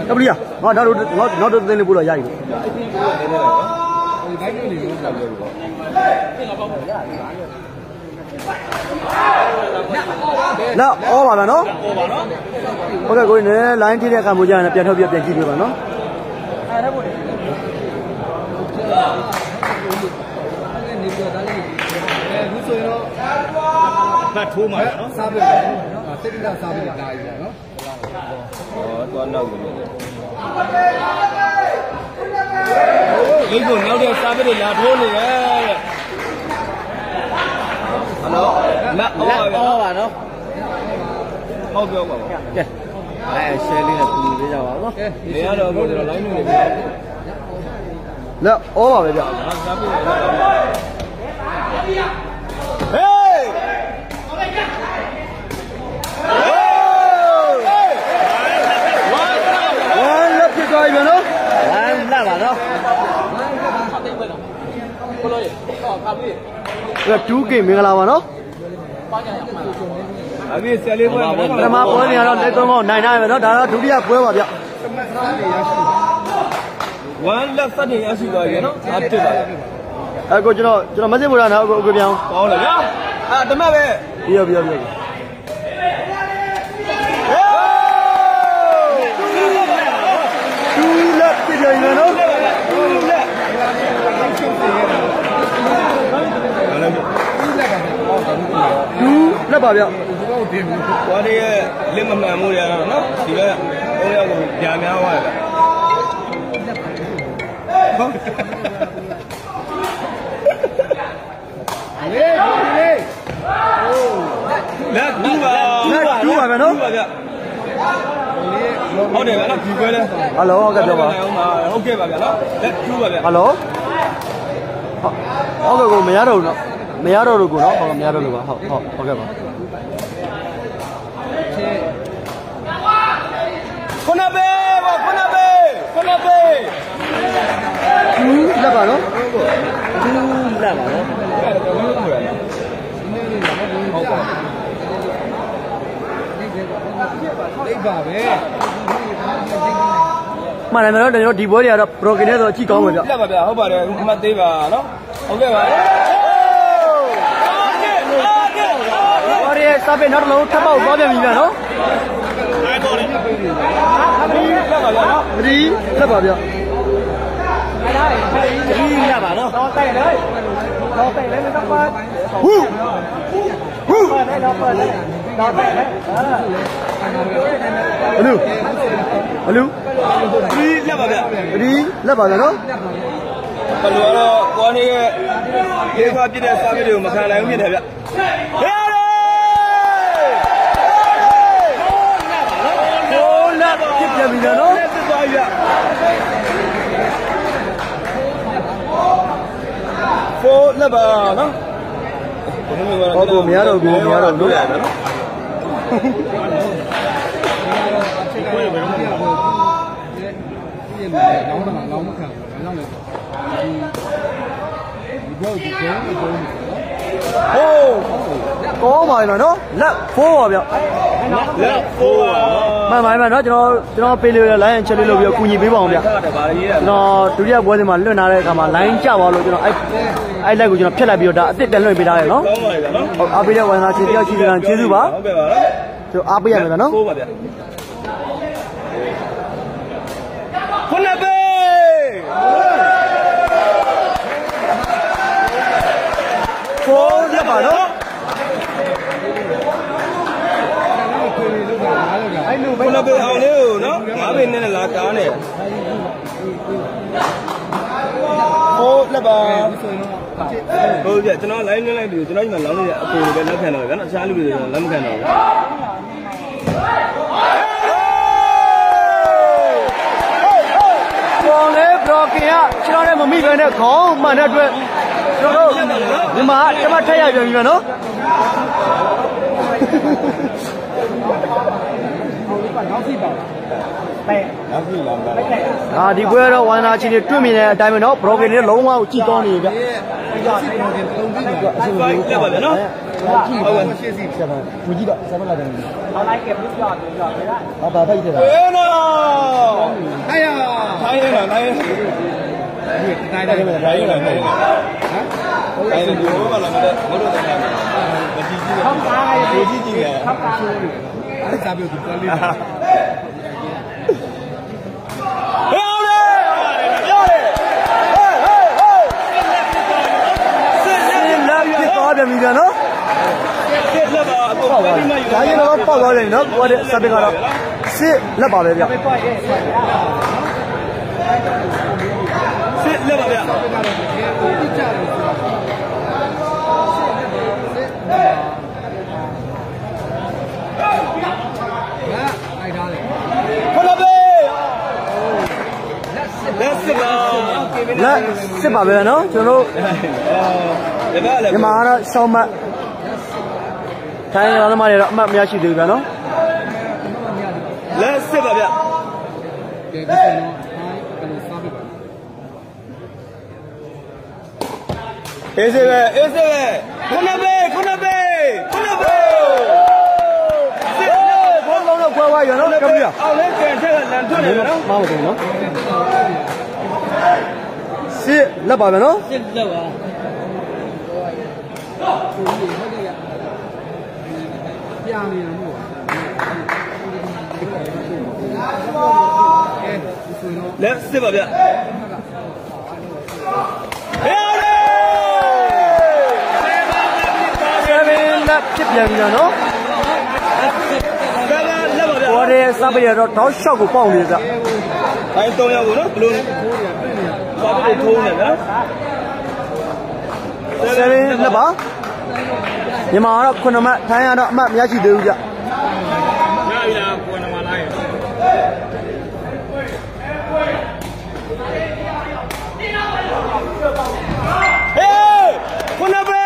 đâu đi à nó được tên là bùa dày nào ô bà nó ok cô này line thì cái mùa này tiền hơi tiền chi được bà nó Mà thu mà sao được thế thì là sao được đại vậy nó toàn đâu cái cuốn nhau được sao biết là thua này alo là ô bà nó ô kêu bà kìa ai xe lên là cùng với nhau đó để đâu rồi lấy người là ô bà bây giờ coi mà nó là bà đó là chú kì mình làm mà nó là mà bữa này nó đây tôi ngon này mà nó đã chú đi học bữa mà vậy quán lắc sát thì ăn gì rồi nó cô cho nó mấy bữa nào cô béo có là nhá à tấm về bây giờ cái gì mà nó chú lớp bảo vậy qua đi lên mà mua ra nó thì là ông em cũng nhà nhau rồi chú vào nó ok bạn nó kêu lên alo ok chưa bà ok bà bạn nó chú bà bạn alo ok cô mày đâu rồi cô nó không mày đâu rồi bà ok bà con abe chú là bà nó mà này nó để nó đi bơi ra pro cái này rồi chỉ có một là bà không bà này mà tê bà nó ok bà और ये सब है नॉट लो थपा बहुत है मिला नो री सब आ गया री là bà nó lo tay đấy mới tóc bơi đây lo tay đấy alo rí là bà nó bà lúa có đi cái khoa biết là sao biết điều mà khai này không biết vậy tiếp theo bây giờ nó phố là bà nó cô mía rồi đúng có mày mà nó lạ phố à mà nó cho nó pê lừa lại anh chơi lừa bây giờ cùi bế bỏng vậy nó tụi dia bữa thì mà lừa nào đây cả mà lại chả vào rồi cho nó ai lại của cho nó phết lại bây giờ đã tết đến rồi bây giờ nó à bây giờวันnào chỉ là chế du ba cho à bây giờ nó con abe phố dia bà nó con abe ao nữa nó ngã bên này là cá này phố là bà vậy cho nó lấy nó này cho nó mà lắm này từ bên nó khen rồi cái nó xa luôn rồi lắm khen rồi còn đấy pro kia cho nó này mà mi về này khó mà nó chuyện nhưng mà cái mắt thấy rồi như nó à đi bữa đóวันnào chỉ để တွေ့ mình này đại mình nó pro kia nó lỗ mau chỉ con gì vậy လက်ပါဗျာနော်ဟုတ်ကဲ့ရှေ့စီ7ဘူကြီးတော့7လာတယ်ဟောလိုက်เก็บลูกยอดเลยนะဟာဘာဖိုက်တယ်အေးနော်ထိုင်ရထိုင်ရထိုင်ရဒီတိုင်းတယ်ထိုင်ရထိုင်ရဟမ်ထိုင်တယ်ဒီဘောကလာမတဲ့မလို့တယ်မကြည့်ကြည့်ခေါင်းသားရဲ့ကြည့်ကြည့်ရခေါင်းသားအဲ့ဒါပြောသူကလေးပြန်ပြီနော်စစ်လက်ပါအကုန်ပြန်ပြီးမှယူဒါရင်တော့ပေါက်သွားတယ်နော်ကိုကတဲ့စပစ်ကတော့စစ်လက်ပါပဲဗျစစ်လက်ပါဗျလက်စစ်ပါပဲနော်ကျွန်တော်ဒီမှာတော့ရှောင်းမထိုင်းရောသမားတွေတော့အမှတ်မရရှိသေးဘူးဗျာနော်လက်စစ်ပါဗျအေးစေပဲခုနပဲစစ်ဘောလုံးတော့ခွဲသွားရနော်ကပ်ပြအောင်လဲကန်ထက်ကလန်ထွက်နေနော်မဟုတ်ဘူးနော်စစ်လက်ပါဗျာနော်စစ်လက်ပါပြန်နေမှာလက်စစ်ပါဗျဟဲ့လက်ဖြစ်ပြန်ပြီနော်ဘောရဲစပရတော့တောက်လျှောက်ကိုပေါက်နေကြအဲ3ယောက်ကိုနော်ဘလို့ဘာလို့ထိုးနေလဲ7လက်ပါမြန်မာကတော့9မှတ်ထိုင်းကတော့အမှတ်မရရှိသေးဘူးဗျရပြီလား9မှတ်လားဟေးခုနပဲ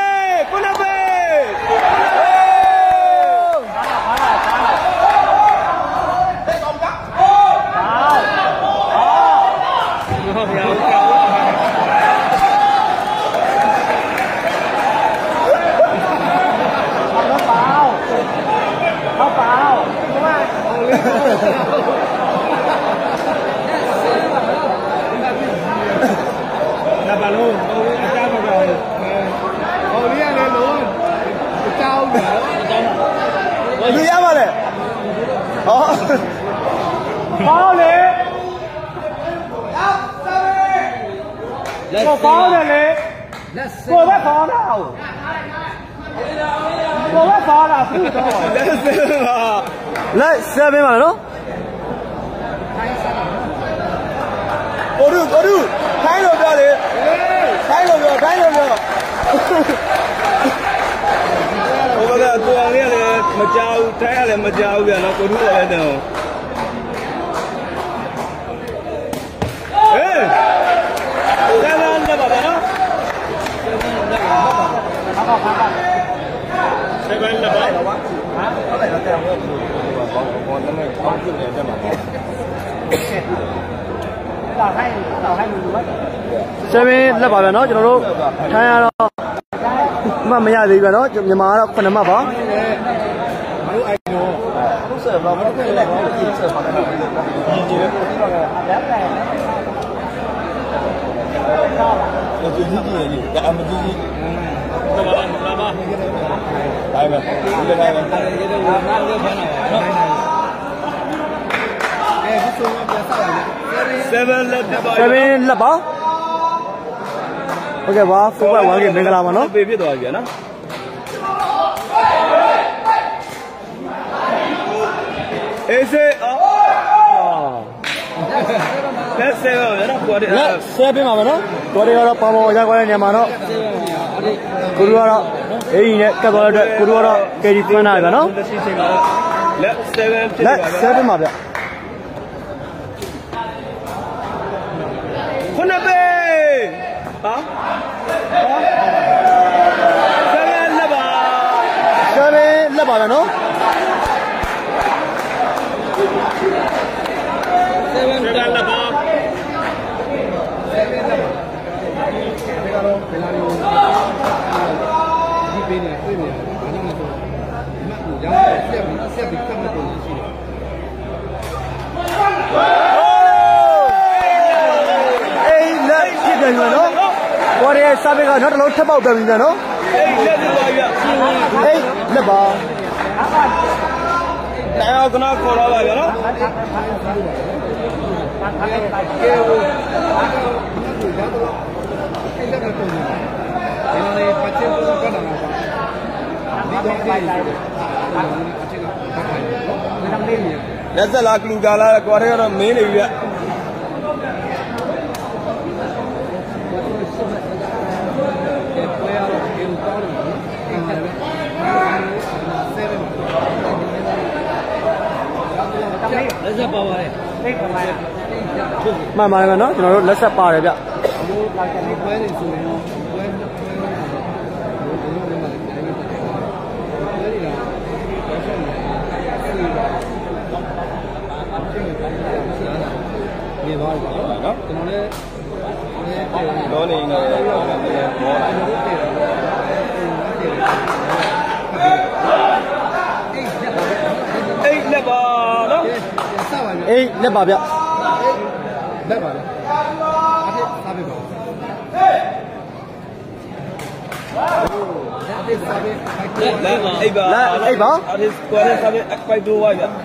လူရပါလေဟောပေါလေလက်ပေါတယ်လေလက်ကိုပဲခေါ်တာကိုပဲခေါ်တာသူ့တော့လက်7ပါနော်ကိုရုထိုင်းလို့ပြောလေထိုင်းလို့ပြောဟိုဘက်ကကိုအောင်လေးကလည်းမကြောက်ထိုင်းကလည်းမကြောက်ဗျာနော်ကိုရုကလည်းတော့ဟေးဆက်လာလက်ပါဗျာနော်ဆက်လာလက်ပါဟာဟုတ်တယ်တော့ကြောက်လို့ဘောတမဲအောက်ကျနေတယ်မှာ7လက်ပါဗျာနော်ကျွန်တော်တို့ထိုင်းရတော့မှမရသေးဘူးဗျာနော်မြန်မာကတော့9မှတ်ပါမလို့အိုင်နော်ဟုတ်ဆက်ပါမလို့လည်းလက်ကိုကြည့်ဆက်ပါတော့ဒီကြည့်လို့ဒီတော့လက်လည်းကြည့်ကြည့်လေဒါအမကြည့်ကြည့်လာပါတိုင်းပဲဒီလည်းတိုင်းပဲဒီတော့ငါလည်းဖမ်းတာနော်အဲဒီဆိုတော့ပြန်ဆောက်ရတယ်7လက်ပါโอเคပါ4ဘက်1 game မင်္ဂလာပါနော်ပေးဖြစ်သွားပြီဗျာနော်အေးစေအော်လက်7ပါဗျာနော်ကိုရီးယား7ပါနော်ကိုရီးယားကတော့ပေါပေါရခွာတဲ့နေရာမှာတော့ကိုရီးယားကတော့အေးကြီးနဲ့ကတ်သွားတဲ့အတွက်ကိုရီးယားကတော့ကယ်ရီသွင်းတာဗျာနော်လက်7ဖြစ်ပါဗျာလက်7ပါဗျာခုနပဲဟာ7လက်ပါဗျာနော်7လက်ပါဗျနောက်တစ်လုံးထပ်ပေါက်ပြန်ပြီဗျနော်အေးလက်ပါအဲ့တော့ခဏခေါ်လာပါဗျာနော်လက်ဆက်လာကလူကလာကွာတဲ့ကတော့မင်းနေပြီဗျလက်ဆက်ပါပါတယ်မှန်ပါတယ်ဗျနော်ကျွန်တော်တို့လက်ဆက်ပါတယ်ဗျပွဲနေဆိုရင်နေပါဦးနော်ကျွန်တော်လည်းတော့နေနေပေါ်လာအေးလက်ပါနော်အေးလက်ပါဗျလက်ပါလေအားဖြင့်စားပေးပါလက်အိပ်ပါအိပ်ပါအားဖြင့်ကွာတဲ့စားပေးအပိုက်တိုးပါဗျဟာ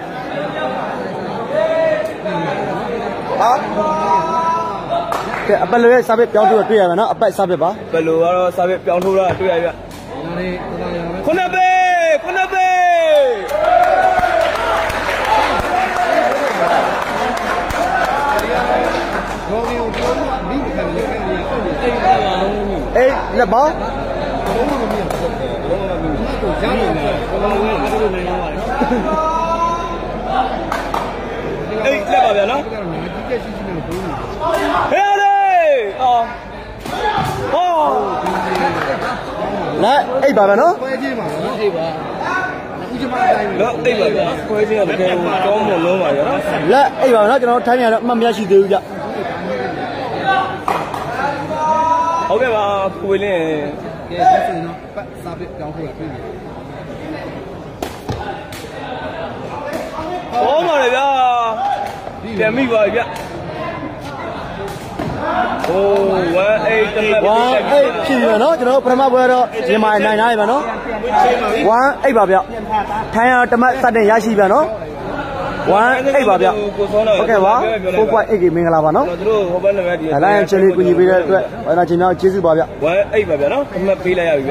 ကဲအပက်လိုရဲ့စားပစ်ပြောင်းထိုးတွေ့ရမယ်နော်အပက်စားပစ်ပါပက်လိုကတော့စားပစ်ပြောင်းထိုးတာတွေ့ရဗျခုနပဲအေးလက်ပါအေးလက်ပါဗျာနော်ဟဲ့လေအော်လက်အိပ်ပါပဲနော်ပွဲကြီးပါနော်အိပ်ပါဦးကျမအတိုင်းနော်အိပ်ပါဗျာပွဲကြီးကတကယ်ကောင်းမလုံးပါဗျာနော်လက်အိပ်ပါနော်ကျွန်တော်ထိုင်းနေရတော့အမှတ်မရှိသေးဘူးဗျဟုတ်ကဲ့ပါကိုလင်းကဲဆက်ဆိုတော့ပတ်စားပစ်ကြောင်းထိုးတာတွေ့ပြီဟောပါလေဗျာပြန်မိပါဗျာโอ้18တလက် 18ဖြစ်ပြီနော်ကျွန်တော်ပထမပွဲတော့မြန်မာနိုင်ထားပြီနော်18ပါဗျထိုင်းရတမတ်စတင်ရရှိပြီနော်18ပါဗျဟုတ်ကဲ့ပါ4.8 GB မင်္ဂလာပါနော်တို့ဟိုဘက်လည်းဒီလိုင်းချယ်လေးကူညီပေးတဲ့အတွက်ဘာသာချင်းများကျေးဇူးပါဗျ 18ပါဗျနော်အမှတ်ပေးလိုက်ရပြီဗျ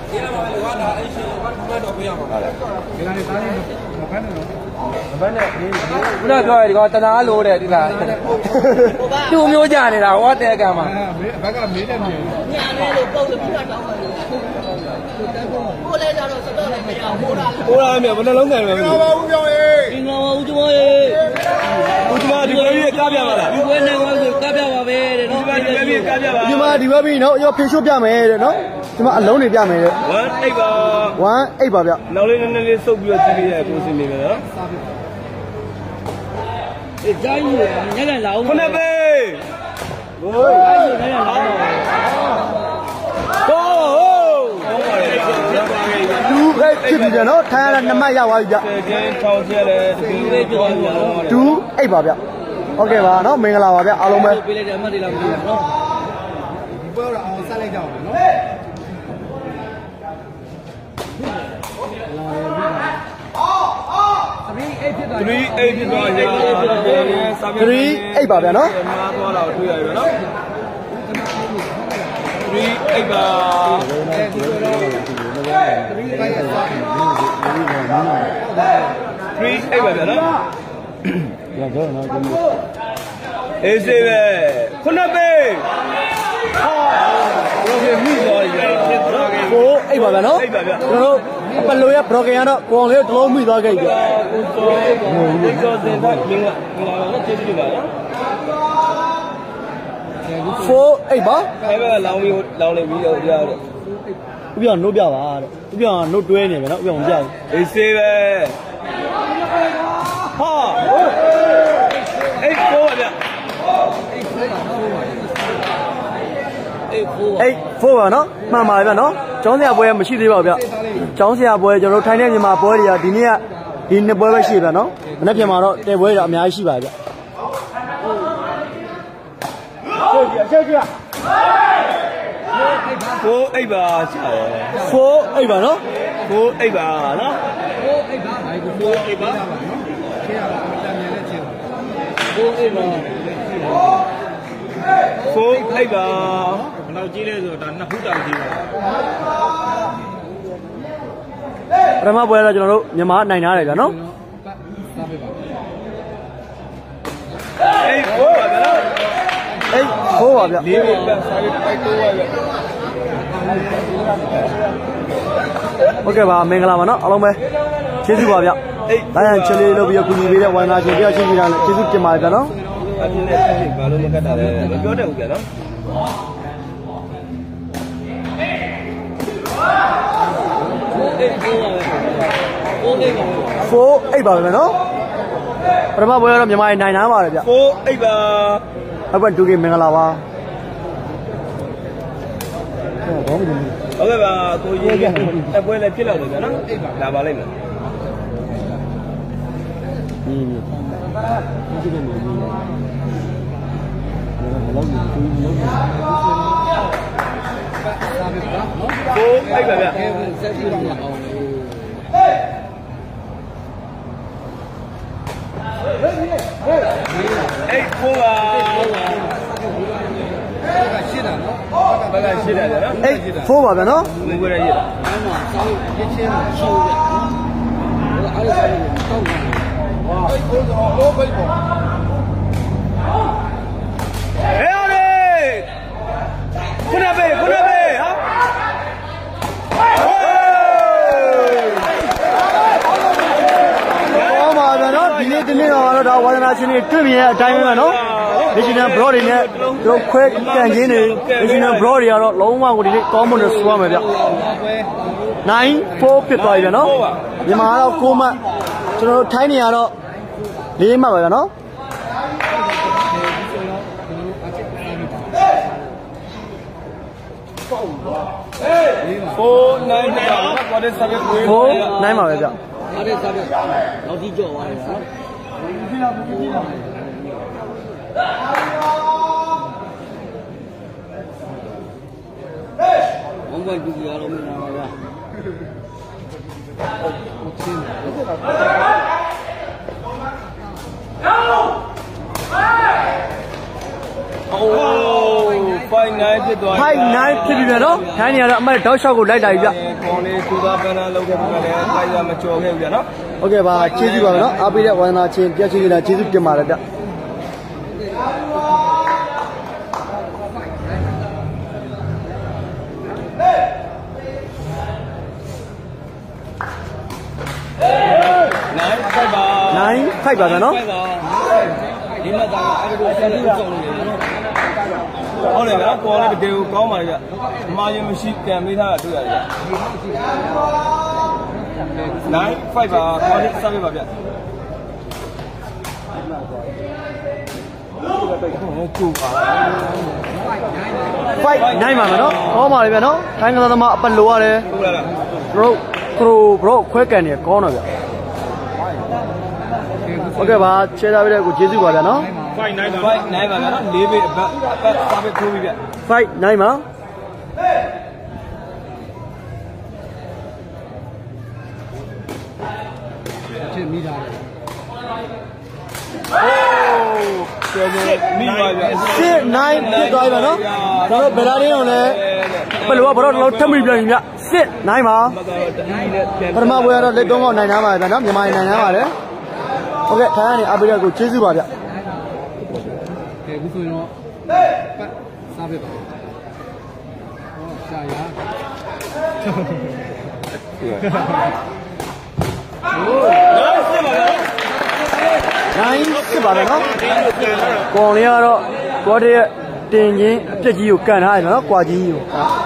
ဘယ်နဲ့ခုနပြောရဒီကောင်တနာလို့တဲ့ဒီလားသူ့မျိုးကြနေတာဟောတဲ့ကံမှာဘက်ကမေးတယ်မြေညာနေလို့ပုံလို့ပြတ်တောင်းပါလို့ကိုလဲကြတော့စတော့လည်းမရဘူးဟိုးတာမြေဘယ်နှလုံးကန်ပဲမပါဘူးပြောရေးငါဦးကျမရေဦးကျမဒီပွဲကြီးကပြပါလားဒီပွဲနဲ့ဝါဆိုကပြပါပဲတဲ့နော်ဒီပွဲကြီးကပြပါဒီမှာဒီဘက်ပြီးနော်ရောဖေရှိုးပြမယ်တဲ့နော်ဒီမှာအလုံးတွေပြမယ်တဲ့ 18ပါ 18ပါဗျနောက်လေးနည်းနည်းလေးစုပ်ပြီးတော့ကြည့်ရပိုးစင်းနေမယ်နော်အေးဂျိုင်းကြီးညက်လာအောင်ခုနပဲဟိုးဂျိုင်းကြီးညက်လာအောင်တူပဲဖြစ်ပြီနော်ထိုင်းရ2မှတ်ရသွားပြီဗျကျင်းထောင်ချက်လဲဒီလေးပြောပြတော့တူ8ပါဗျဟုတ်ကဲ့ပါနော်မင်္ဂလာပါဗျအားလုံးပဲပေးလိုက်တဲ့အမှတ်တွေလာမသိဘူးနော်ဒီပွဲတော့အောင်ဆက်လိုက်ကြအောင်နော်3-8ဖြစ်သွားရိတ်3-8 ပါဗျာနော်မှားသွားတော့တွေ့ရတယ်နော်3-8ပါ3-8ပါဗျာနော်ရတော့နော်အေးစေးပဲခုနပဲဟာဘယ်လိုမိသွားရလဲ 8ပါဗျာနော် 8ပါဗျာကျွန်တော်တို့အပလိုရဘရော့ကင်ကတော့ကိုအောင်လေးတစ်လုံးမိသွားခဲ့ပြီကိုကျော်တင်တိုင်းမင်္ဂလာကျေးဇူးတင်ပါနော် 4-8ပါအဲ့ဘက်ကလောင်းပြီးတော့ပြရတယ်ဥပြောင်းနှုတ်ပြပါတဲ့ဥပြောင်းနှုတ်တွဲနေပဲနော်ဥပြောင်းမပြဘူးအေးစေးပဲဟာ8-4ပါဗျ 8-4ပါနော်မှန်ပါဗျာနော်ကျောင်းဆရာပွဲမရှိသေးပါဘူးဗျကျောင်းဆရာပွဲကျွန်တော်တို့ထိုင်းတဲ့မြန်မာပွဲတွေကဒီနေ့ကဒီနှစ်ပွဲပဲရှိဗျာနော်မနေ့ပြန်မှာတော့တဲပွဲတွေအများကြီးရှိပါဗျအချက်ကြီး 4 8ပါရှာတယ် 4 8ပါနော် 4 8ပါနော် 4 8ပါဘယ်လောက်ကြီးလဲဆိုတော့ဒါနှစ်ဖူးတောင်ကြီးပါပထမပွဲတော့ကျွန်တော်တို့မြန်မာနိုင်ထားတယ်ဗျာနော်အေး4ပါဗျာနော်အေး4ပါဗျာ 4ပါဗျာစာရေးပိုက်တိုးပါဗျာဟုတ်ကဲ့ပါမင်္ဂလာပါနော်အားလုံးပဲကျေးဇူးပါဗျာလိုင်းရန်ချက်လေးလုပ်ပြီးကူညီပေးတဲ့ဝန်သားရှင်တရားရှိနေတာလည်းကျေးဇူးတင်ပါတယ်ဗျာနော်အပြင်းနဲ့ဆက်ဘာလို့မကတ်တာလဲမပြောတတ်ဘူးဗျာနော် 4 8ပါပဲနော်ပထမပွဲတော့မြန်မာနိုင်ထားပါတယ်ဗျ 4 8ပါဟုတ်ကဲ့ဒုကေမင်္ဂလာပါဟုတ်ကဲ့ပါကိုကြီးအပွဲလည်းဖြစ်လာတယ်ဗျာနော်လာပါလိမ့်မယ်ကိုအိုက်ပါဗျဆက်ကြည့်ရအောင်အေးကိုပါရှင်းတာနော်ဘက်ကရှင်းတယ်နော်အေး4ပါဗျာနော်ငွေရရတာအဲ့မှာစောင်းရချင်းရှိဦးဗျအဲ့ဒါအဲ့ဒါစောင်းတာဝါအေးကိုတော့လောပိတ်ပေါ့ဟဲ့လေခုနပဲဟာဒီနေ့ဒီနေ့တော့ဒါဝါသနာရှင်တွေတွေ့မြင်တဲ့အတိုင်းပဲနော် National Bro တွေနဲ့တို့ခွဲကန်ချင်းတွေ National Bro တွေကတော့လုံးဝကိုဒီနေ့ကောင်းမွန်တယ်ဆိုရမယ်ဗျ9-4ဖြစ်သွားပြီဗျနော်မြန်မာကတော့6မှတ်ကျွန်တော်တို့ထိုင်းနေရတော့4မှတ်ပါဗျနော် 4 9ပါကွာတဲ့ဆက်ကို 9ပါပဲဗျအဲ့ဒါစားပြလောက်ကြီးကြော့သွားတယ်နော်ဘုံဘဒုတိယရောမင်းပါဗျာအိုး5-9ဖြစ်သွားပြီ 5-9ဖြစ်ပြီဗျနော်ထိုင်းနေရတော့အမတ်တောက်လျှောက်ကိုလိုက်လာပြီဗျကောင်းလေးသူသားပန်းလာလောက်ခဲ့ပြီလည်းဖိုင်ရမကြော်ခဲ့ဘူးဗျနော်ဟုတ်ကဲ့ပါကျေးဇူးပါဗျနော်အားပေးတဲ့ဝန်သားချင်းပြည့်စုံနေတာကျေးဇူးတင်ပါတယ်ဗျ 9-5ပါဗျနော်ဒီမှာသာအဲ့ဒါကိုဆက်လို့ဆောင်နေတယ်နော်ဟုတ်တယ်ဗျာပေါ်လည်းတကယ်ကိုကောင်းပါလေဗျအမှားရင်မရှိကံမေးထားတာတွေ့ရတယ်ဗျ9-5ပါခေါ်ရစမ်းပါဗျ 5-9ပါမယ်နော်ကောင်းပါလေဗျနော်ထိုင်းကစားသမားအပလိုရတယ်ဟုတ်လားဘရိုခွဲကန်နေကောင်းတော့ဗျဟုတ်ကဲ့ပါချဲထားပေးတဲ့ကိုကျေးဇူးပါဗျနော် 5-9ပါဗျာနော်4ပေအပတ်စားပဲထိုးပြီဗျ 5-9ပါချင်းမိတာတယ်မိပါဗျာ 6-9ဖြစ်သွားပြီဗျနော်ကျွန်တော်ဘယ်လာရင်းအောင်လဲဘယ်လိုဘရောတော့ထမိပြန်ပြီဗျ6-9ပါပထမပွဲကတော့လက်3កောက်နိုင်ထားပါဗျာနော်မြန်မာနိုင်ထားပါတယ်ဟုတ်ကဲ့ထိုင်းကနေအပိရကိုကျေးဇူးပါဗျကဲအခုဆိုရင်တော့ပတ်စားပြပါဟောရှာရ 9-10ပါဗျာနော်ကော်လေးကတော့ကောတဲ့တင်ချင်းအပြက်ကြီးကိုကန်ထားတယ်နော်ကွာကြီးကို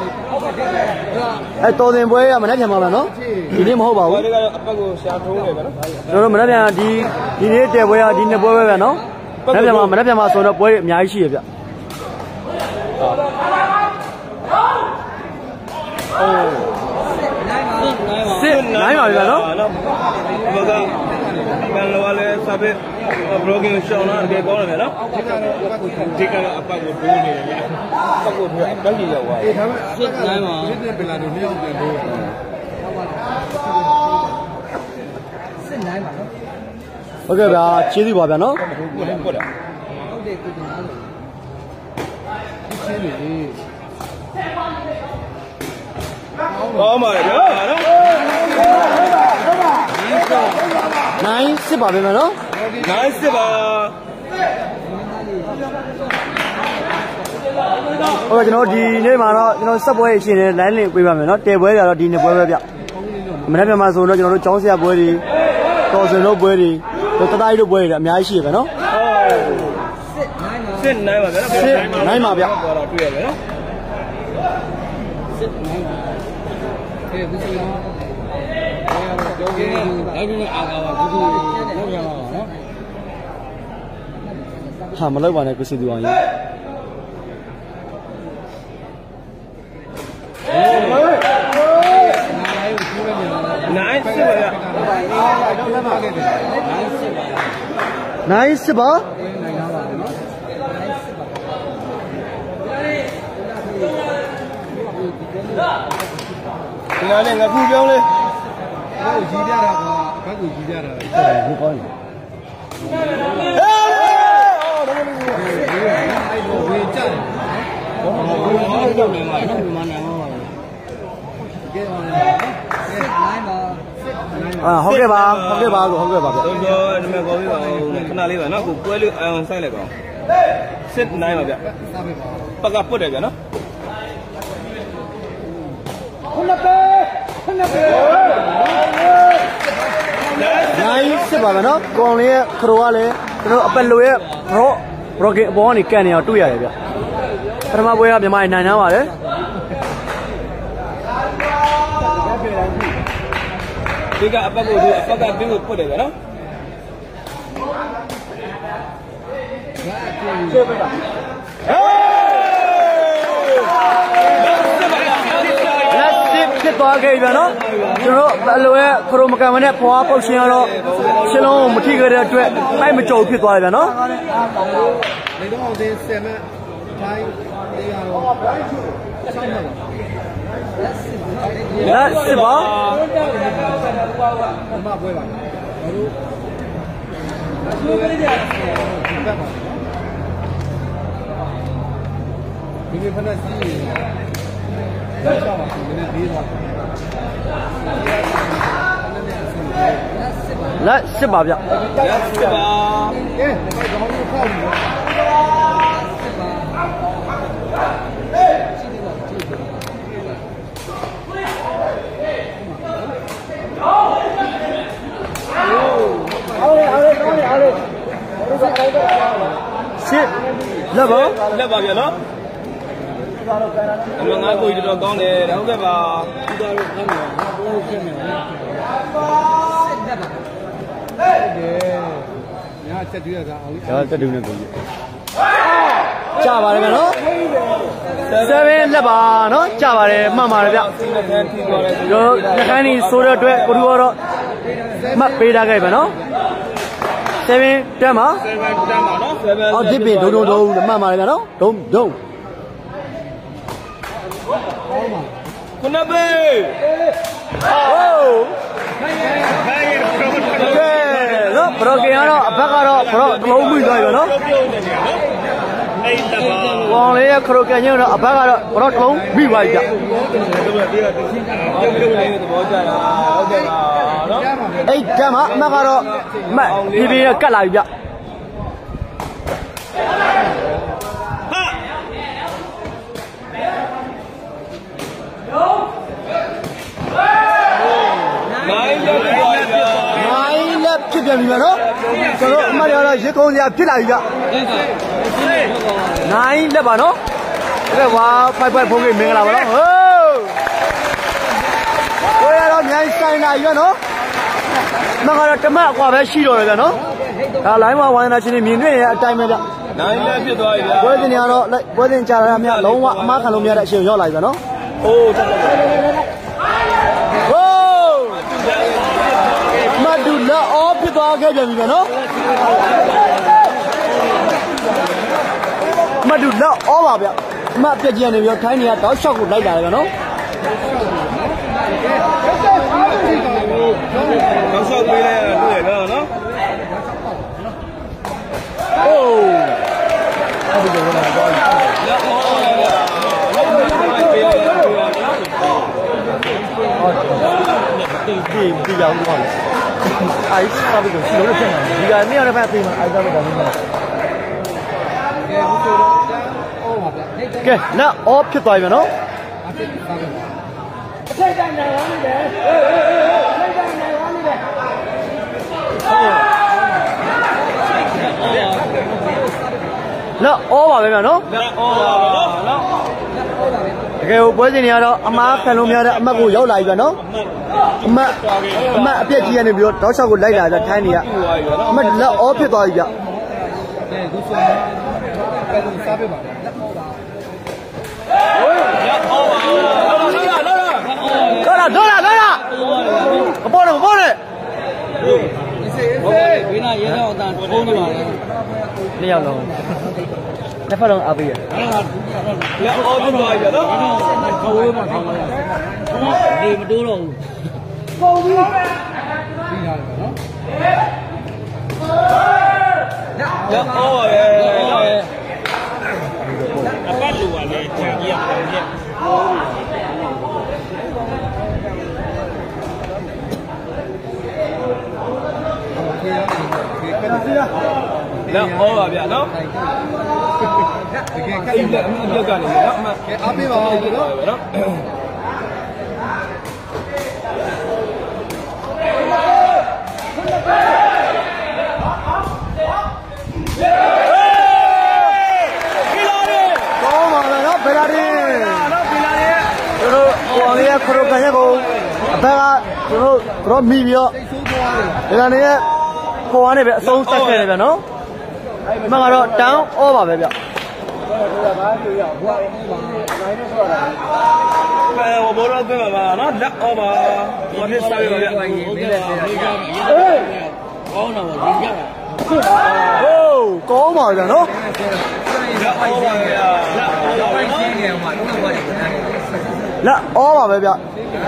တော်တင်ပွဲကမနေ့ပြန်ပါဗျာနော်ဒီနေ့မဟုတ်ပါဘူးဒီကတော့အပတ်ကိုရှာထုံးနေဗျာနော်ကျွန်တော်မနေ့ပြန်ဒီနေ့တဲပွဲကဒီနှစ်ပွဲပဲဗျာနော်မနေ့ပြန်မှာဆိုတော့ပွဲအများကြီးရှိရဗျအိုး 9ပါဗျာနော်ဘက Kan lo ale sabe broken show na ke ko ne no. Tik ka apa ko do ne. Apa ko do ba li yawa. Sit nai ma. Sit bela do ne ke do. Sit nai ma. ဟုတ်ကဲ့ဗျာကျေးဇူးပါဗျာနော်ဟုတ်တယ်ကောင်းပါလေဗျာနော်နိုင်စစ်ပါပဲမယ်နော်နိုင်စစ်ပါဟုတ်ကဲ့ကျွန်တော်ဒီနေ့မှာတော့ကျွန်တော်စက်ပွဲရှင်နေ line လင့်ပေးပါမယ်နော်တဲပွဲကြတော့ဒီနေ့ပွဲပဲဗျမနေ့ပြန်မှာဆိုတော့ကျွန်တော်တို့ကျောင်းဆရာပွဲတွေတော်စင်တို့ပွဲတွေတသားကြီးတို့ပွဲတွေအများကြီးရှိရပဲနော်စစ်နိုင်ပါဗျာနော်စစ်နိုင်ပါဗျာတော့တွေ့ရမယ်နော်စစ်နိုင်ပါကဲဘူးစီရောတော့ကဲအဲ့ဒီအားကားပါဘူးလောက်ရမှာပါနော်ဟာမလောက်ပါနဲ့ကိုစီသူအောင်ကြီးနိုင်စစ်ပါဗျာနိုင်စစ်ပါဒီကနေ့ငါခုပြောင်းလေဘက်ကိုကြီးပြတာကဘက်ကိုကြီးပြတာဟုတ်ကောင်းတယ်ဝေကြတယ်ဘောဘောဘောကြောက်နေမှာနော်ဒီမှာနေမှာပါကဲပါနိုင်ပါဟုတ်ကဲ့ပါဟုတ်ကဲ့ပါဟုတ်ကဲ့ပါဗျာတော့ဒီမှာကောင်းပြီပါခဏလေးပါနော်ကိုပွဲလေးအအောင်ဆိုင်လိုက်ပါစစ်နိုင်ပါဗျာပကပုတ်တယ်ဗျာနော်နိုင်စစ်ပါပဲနော်ကောင်လေးရဲ့ခရိုကလည်းကျွန်တော်အပလိုရဲ့ရော့ကင်အပေါ်ကနေကန်နေအောင်တွေ့ရတယ်ဗျပထမပွဲကမြန်မာနိုင်နှမ်းပါတယ်ဒီကအပတ်ကိုဒီအပတ်ကဘင်းကိုပုတ်တယ်ဗျာနော်စစ်ပါဖြစ်သွားခဲ့ပြီနော်ကျွန်တော်အလိုရဲ့ခရိုမကန်မနဲ့ဖွာပုတ်ရှင်ရတော့ရှင်းလုံးမထိခဲ့တဲ့အတွက်အဲ့မကြုံဖြစ်သွားတယ်ဗျာနော်နေတော့ဒီဆယ်မတိုင်းတရားတော့ဆောင်းမှာလက်စစ်ပါမပွဲပါတို့ဒီဖက်နဲ့စီးလက်ချပါဒီနေ့ဒီပါလက်စစ်ပါဗျလက်စစ်ပါကဲဒီကောင်ကိုခောက်နေစစ်လက်ပါလက်ပါဗျာနော်အမငါကိုကြီးတော်ကောင်းတယ်ဟုတ်ကဲ့ပါဒီတော့ကောင်းတယ်ဘိုးဖြစ်နေတယ်စစ်တက်ပါညာချက်တူရတာအောင်ဒါတက်တူနဲ့ကိုကြီးကြပါတယ်ဗျနော်7လက်ပါနော်ကြပါတယ်မှန်ပါတယ်ဗျတို့နှခမ်းကြီးဆိုတဲ့အတွက်ကိုတူကတော့မှတ်ပေးထားခဲ့ပါနော်7တက်မှာ 7တက်မှာနော်7 အော်ဒီပင်ဒုံမှန်ပါတယ်ဗျနော်ဒုံခုနဘေးဟိုးနော်ဘရော့ကင်ကတော့အဘက်ကတော့ဘရော့တစ်လုံးပြီးသွားပြီနော်အဲ့တက်ပါကောင်းလေးရဲ့ခရိုကန်ချင်းတော့အဘက်ကတော့ဘရော့တစ်လုံးပြီးသွားပြီဗျဟုတ်ကဲ့ပါနော်အဲ့တက်မှာအမကတော့မှတ်ဒီပြကတ်လာပြီဗျဖြစ်ပြန်ပြီနော်ကျွန်တော်အမရတော့ရေကုန်းစရာဖြစ်လာပြီဗျနိုင်လက်ပါနော်အဲ့ဒါဖိုက်ဖုန်းကြီးမင်္ဂလာပါနော်ဟိုးကိုရတော့မြိုင်ဆိုင်လာပြီနော်မကတော့တမတ်အကွာပဲရှိတော့တယ်ဗျနော်ဒါလိုင်းဝဝိုင်းနာချင်းမြင်တွေ့နေတဲ့အတိုင်းပဲဗျနိုင်လက်ဖြစ်သွားပြီဗျပွဲစဉ်တွေကတော့ပွဲစဉ်ကြာတာများလုံးဝအမှားခံလို့မရတဲ့အချိန်ရောက်လာပြီဗျနော်အိုးတက်တယ်မတူလက်အောဖြစ်သွားခဲ့ပြန်ပြီဗျာနော်မတူတော့ဩပါဗျအမပြက်ကြီးကနေပြီးထိုင်းနေရတောက်လျှောက်ကိုလိုက်လာတယ်ဗျာနော်တောက်လျှောက်ပေးလိုက်ရတာတွေ့ရတော့နော်အိုးအဲ့ဒီကတော့တော့ဒီကြောင်တော့အိုက်စားပြီးတော့ရှိလို့ဖြစ်နေတယ်ဒီကနေရာတစ်ဖက်အသိမှာအိုက်စားပြီးတော့နေမှာကဲနော်အော်ဖြစ်သွားပြီနော်ထိတ်တိုင်းနိုင်ရနေတယ်ထိတ်တိုင်းနိုင်ရနေတယ်နော်အော်ပါပဲဗျာနော်အော်ပါနော်တကယ်ကိုပွဲစဉ်တွေကတော့အမားခံလို့မရတဲ့အမတ်ကိုရောက်လာပြီဗျာနော်အမတ်အပြက်ကြီးရနေပြီးတော့တောက်လျှောက်ကိုလိုက်လာကြထိုင်းနေရအမတ်လက်အော်ဖြစ်သွားပြီဗျအခုဆိုရင်ကဲလို့စားပေးပါမပေါ်နဲ့မပေါ်နဲ့ဘေးနာရဲတော့အတန်ဖုံးနေပါလေနှစ်ယောက်လုံးတစ်ဖက်လုံးအားပေးရလက်အော်ပြသွားပြီနော်ခေါ်ဝေးမှာခေါ်လာဒီမတိုးတော့ဘူးပုံပြီးပြီးလာတယ်နော်လက်အော်ပါပဲအပတ်လူပါလေကြာကြီးအောင်ပြည့်လက်ဟောပါဗျာနော်တကယ်ကအိမ်လက်အမြတ်ကနေနော်အမအားပေးပါဦးနော်နော်ဘယ်လာရဲတို့ဟိုလေးခရိုကန်ရဲ့ကိုအဘကတို့မိပြီးတော့ဒီကနေ့ခေါ်ရနေပဲအဆုံးဆက်ခဲ့တယ်ဗျာနော်အမှန်ကတော့တန်းဩပါပဲဗျကဲဘောရောပြပါနော်လက်ဩပါဘောဖြစ်စားရပါဗျာကောင်းတော့ဒီကြတာဟိုးကောင်းပါဗျာနော်လက်ဩပါဗျာလက်ဩပါရှင်းနေမှာတော့ဘာလဲလက်ဩပါပဲဗျာ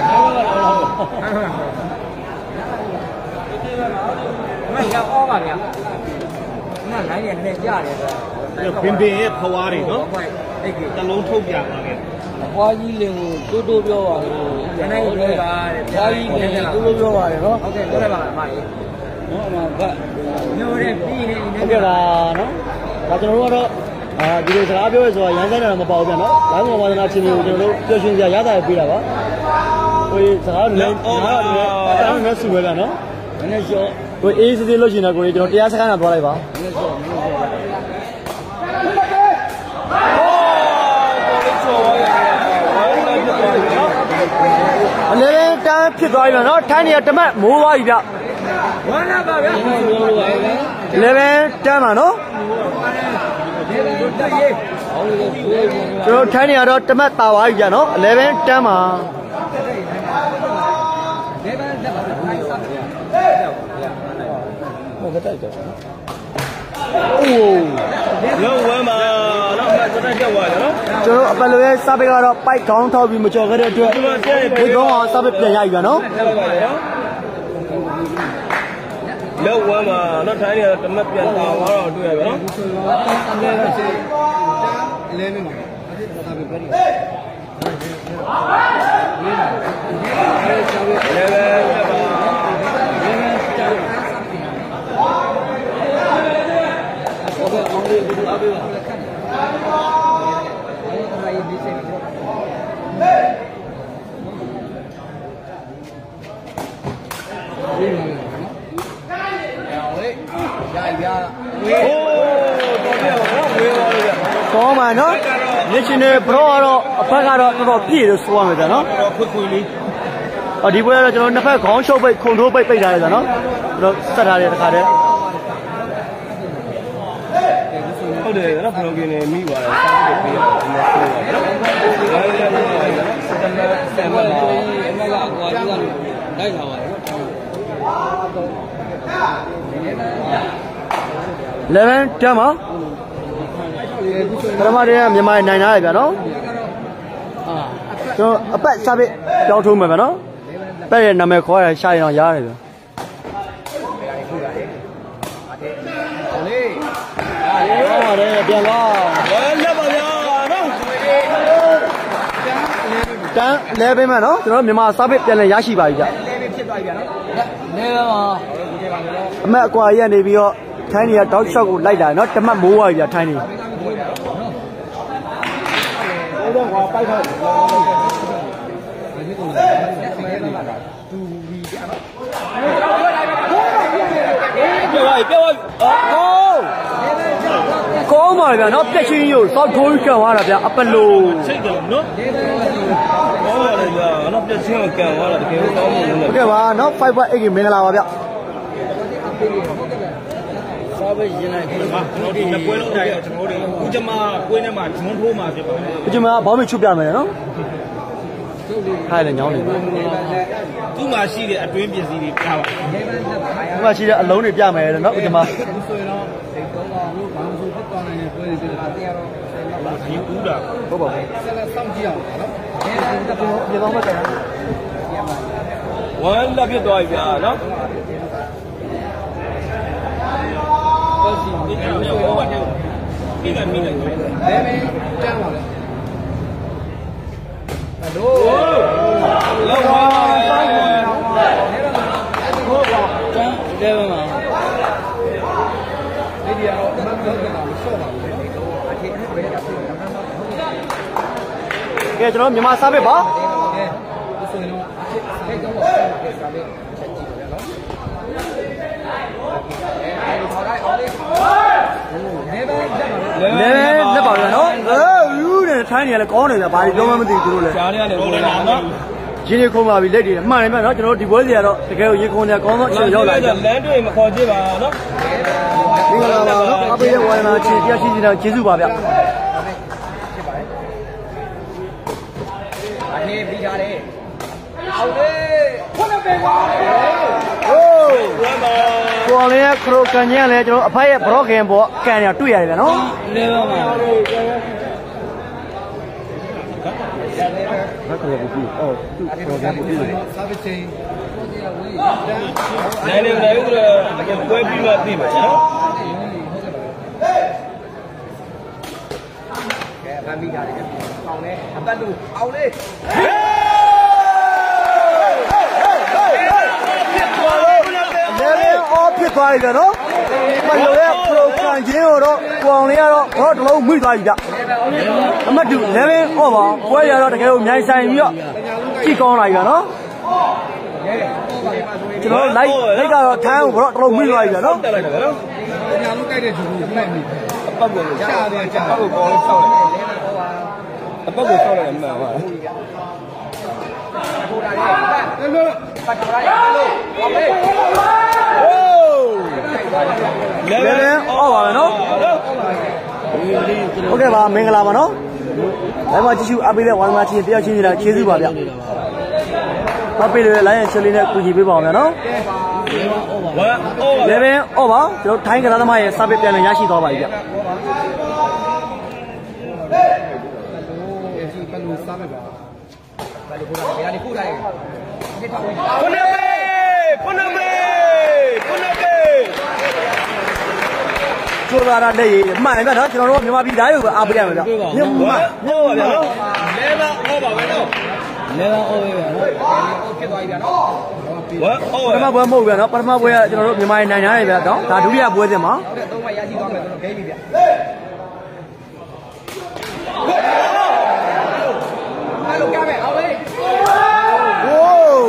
မရောက်ဩပါဗျာမနိုင်ရနဲ့ကြားတယ်ဆိုပင်ရဲ့ဖွားတွေနော်အဲ့ဒီတလုံးထုတ်ပြပါလေဖွားကြီးလင်ကိုတိုးပြောပါလို့ရနိုင်ပြောပါတဲ့ဖွားကြီးလင်တိုးပြောပါတယ်နော်ဟုတ်ကဲ့ပြောရပါလားအမကြီးနော်အမကညိုတဲ့ပြီးနေဟုတ်ကဲ့ပါနော်ဒါကျွန်တော်တို့ကတော့ဒီလိုစကားပြောရဲဆိုတာရန်ဆိုင်တာမပေါ့ဗျာနော်။လိုင်းမော်ဝါဒနာချင်းတွေကိုကျွန်တော်တို့ပျော်ရွှင်စရာရတာပေးတာပါ။ဟိုစကားလည်းတောင်းနေစုပဲဗျာနော်။နည်းနည်းကျော်ဟိုအေးစစ်စစ်လို့ရှိနေတာကိုကျွန်တော်တရားစခန်းကသွားလိုက်ပါ။နည်းနည်းကျော်နည်းနည်းကျော်အလဲတန်းဖြစ်သွားပြီဗျာနော်။ထိုင်းနေရတမတ်မိုးသွားပြီဗျ။ဝမ်းနာပါဗျာ။လဲတန်းပါနော်။ကျွန်တော်ထိုင်းနေရတော့တမတ်တာပါပြီကြာနော်11တန်းပါဟုတ်ကဲ့တိုက်တော့အိုးလောဝမ်းပါတော့မှစတက်ကြောက်ပါရနော်ကျွန်တော်အပလိုရဲ့စပစ်ကတော့ပိုက်ခေါင်းထောက်ပြီးမကြော်ခဲ့တဲ့အတွက်ဒီကောင်းအောင်စပစ်ပြန်ရပြီဗျာနော်လောဝမ်းပါတော့ထိုင်းနေရတမတ်ပြန်တာတော့တွေ့ရပြီနော် 11မှာစာပေပဲကောင်းပါနော် National Pro ကတော့အဖက်ကတော့တော်တော်ပြည့်လို့ဆိုရမယ်ဗျာနော်တော်ခွခွလေးဒီပွဲကတော့ကျွန်တော်နှစ်ဖက်ခေါင်းရှုပ်ပိတ်ခုံထိုးပိတ်ပိတ်ထားတယ်ဗျာနော်ကျွန်တော်ဆက်ထားတယ်တခါတည်းဟုတ်တယ်နော်ဘယ်လိုကင်းနေမိပါတယ်စားပြီးပေးရတယ်ဒီမှာဆိုရတယ်နော်ဆယ်မလားအမကအကွာကြီးကလိုက်လာပါတယ် 11 တက်မှာပထမတည်းကမြန်မာနိုင်ထားရဗျာနော်ကျွန်တော်အပတ်စားပြီးကြောင်းထိုးမယ်ဗျာနော်ပတ်ရဲ့နာမည်ခေါ်ရရှာရင်အောင်ရားတယ်ဗျာဟုတ်ပါတယ်ပြန်လာလက်ပါဗျာနော်တန်းလဲပေးမယ်နော်ကျွန်တော်မြန်မာစားပြီးပြန်လဲရရှိပါပြီဗျာလဲပေးဖြစ်သွားပြီဗျာနော်လဲပါအမက်အကွာရက်နေပြီးတော့ထိုင်းနေကတောက်လျှောက်ကိုလိုက်လာနော်တမတ်မိုးသွားပြီဗျာထိုင်းနေတော့ကွာပိုက်ထားတယ်ကောင်းပါဗျာနော်ပြက်ချင်းရုပ်စောက်ထိုးကန်သွားတာဗျာအပလိုစိတ်တယ်နော်ကောင်းပါလေဗျာနော်ပြက်ချင်းကိုကန်သွားတာတကယ်ကောင်းမှုလို့ဟုတ်ကဲ့ပါနော်5 8 8မင်္ဂလာပါဗျာစားပဲရင်လိုက်ပြီပါကျွန်တော်ဒီနှစ်ပွဲလုံးတိုင်းကျွန်တော်တို့ဦးကျမကွင်းထဲမှာဂျွန်းထိုးမှာဖြစ်ပါတယ်ဦးကျမဘောင်းမချွတ်ပြမယ်နော်ခိုင်းလည်းညောင်းနေပါသူ့မှာရှိတဲ့အတွင်းပစ္စည်းတွေပြပါသူ့မှာရှိတဲ့အလုံးတွေပြမယ်နော်ဦးကျမဆိုရင်တော့ဒီတော့ဘာလို့ဘာလို့ဖြစ်သွားနိုင်လဲပွဲတွေပြတာတရားတော့ဒီဦးတာဟုတ်ပါဘူးဆက်လက်စောင့်ကြည့်အောင်နော်ဒီတော့မှတယ်ဝမ်းလက်ဖြစ်သွားပြီဗျာနော်ဒီကနေ့ဘောပါတဲ့ဒီကမိနေတယ်ဘယ်မင်းကျမ်းပါလဲဟယ်လိုလောက်ပါဟုတ်ပါကျမ်းတယ်ပါမှာဒီဒီကတော့မတ်တော့ကတော့ဆော့ပါဘူးနော်အထင်နဲ့ဘယ်ကဖြစ်နေတာကဲကျွန်တော်မြန်မာစားပဲပါကဲဆိုရင်တော့အထင်တော့စားပဲချက်ကြည့်ပါဗျာနော်လဲလက်ပါဗျာနော်ယူနေထိုင်းနေရလဲကောင်းနေဗျာဘာလို့ပြောမှမသိဘူးသူတို့လဲရှားနေရတယ်ကိုယ်နော်ရင်းနေခုံးပါပြီလက်တွေမှန်တယ်ဗျာနော်ကျွန်တော်ဒီပွဲစီကတော့တကယ်ကိုရေခုံးနေကောင်းသောအချိန်ရောက်လာပြီလမ်းတွေမခေါ်ကြည့်ပါနော်မင်္ဂလာပါနော်အပေးရဲ့ဝါရနာချင်းတရားရှိစီတော့ကျေးဇူးပါဗျာအနေပြီးထားတယ်အောင်လေခုနပဲပါဟိုးကိုလေးခရိုကန်ကြီးလည်းကျွန်တော်အဖိုက်ရဲ့ဘရော့ခင်ပေါ့ကန်ရတွေ့ရတယ်ဗျာနော်လဲပါမှာဘာခေါ်ရဘူးအော်သူခေါ်ရဘူးစားပချင်းနိုင်နေတယ်ဦးတော့ပွဲပြီးမှသိမှာနော်ကဲဗမ်းပြီးကြတယ်အောင်လေအပတ်တူအောင်လေဖြစ်သွားပြီနော်မလို့ရဲ့ပရိုဂရမ်ချင်းကိုတော့ကိုအောင်လေးကတော့တော့တလုံးမိသွားပြီဗျအမတ်တူ11 over ပွဲရတော့တကယ်ကိုမြိုင်ဆိုင်ပြီးတော့ကြည့်ကောင်းလာပြီဗျနော်ကျွန်တော်လိုက်ကတော့ထမ်းကိုတော့တလုံးမိသွားပြီဗျနော်တက်လိုက်တယ်ဗျနော်ညာလုံးတိုက်တဲ့ဂျူကိုမှတ်မိအပတ်ကိုရှားတယ်ကြာကိုကောင်းဆောက်လိုက်အပတ်ကိုဆောက်လိုက်မှန်ပါထိုးတာလေလို့ပတ်ထားလိုက်လို့ဟုတ်ပြီလဲအော်ပါမယ်နော်ဟုတ်ကဲ့ပါမင်္ဂလာပါနော်ဒါမှကြည့်ရှုအားပေးတဲ့ဝါသနာချင်းတရားချင်းစီတာကျေးဇူးပါဗျမပေးလို့လိုင်းရချက်လေးနဲ့ကူညီပေးပါအောင်ဗျာနော်လဲပဲအော်ပါကျွန်တော်ထိုင်းကစားသမားရဲ့စာပေပြန်လည်ရရှိသွားပါပြီဗျဘယ်လိုစားမလဲဘယ်လိုပို့တာဘယ်ကနေပို့တာလဲခုနမေကျိုးလာတဲ့ရေမှန်တယ်ဗျာနော်ကျွန်တော်တို့မြန်မာပြည်သားတွေကိုအားပေးရမယ်ဗျမြန်မာဟုတ်ပါဗျာနော်လဲပါအော်ပါပဲနော်လဲပါအော်ပဲဗျာနော်ဖြစ်သွားပြီဗျာနော်ဝါအော်ပထမပွဲမဟုတ်ဗျာနော်ပထမပွဲကကျွန်တော်တို့မြန်မာနိုင်ငံနိုင်ရတယ်ဗျာနော်ဒါဒုတိယပွဲစဉ်မှာဟုတ်တယ်၃ပွဲရရှိသွားမယ်ကျွန်တော်ဂိမ်းပြီဗျာဟဲ့လိုကပဲအောင်လေโอ้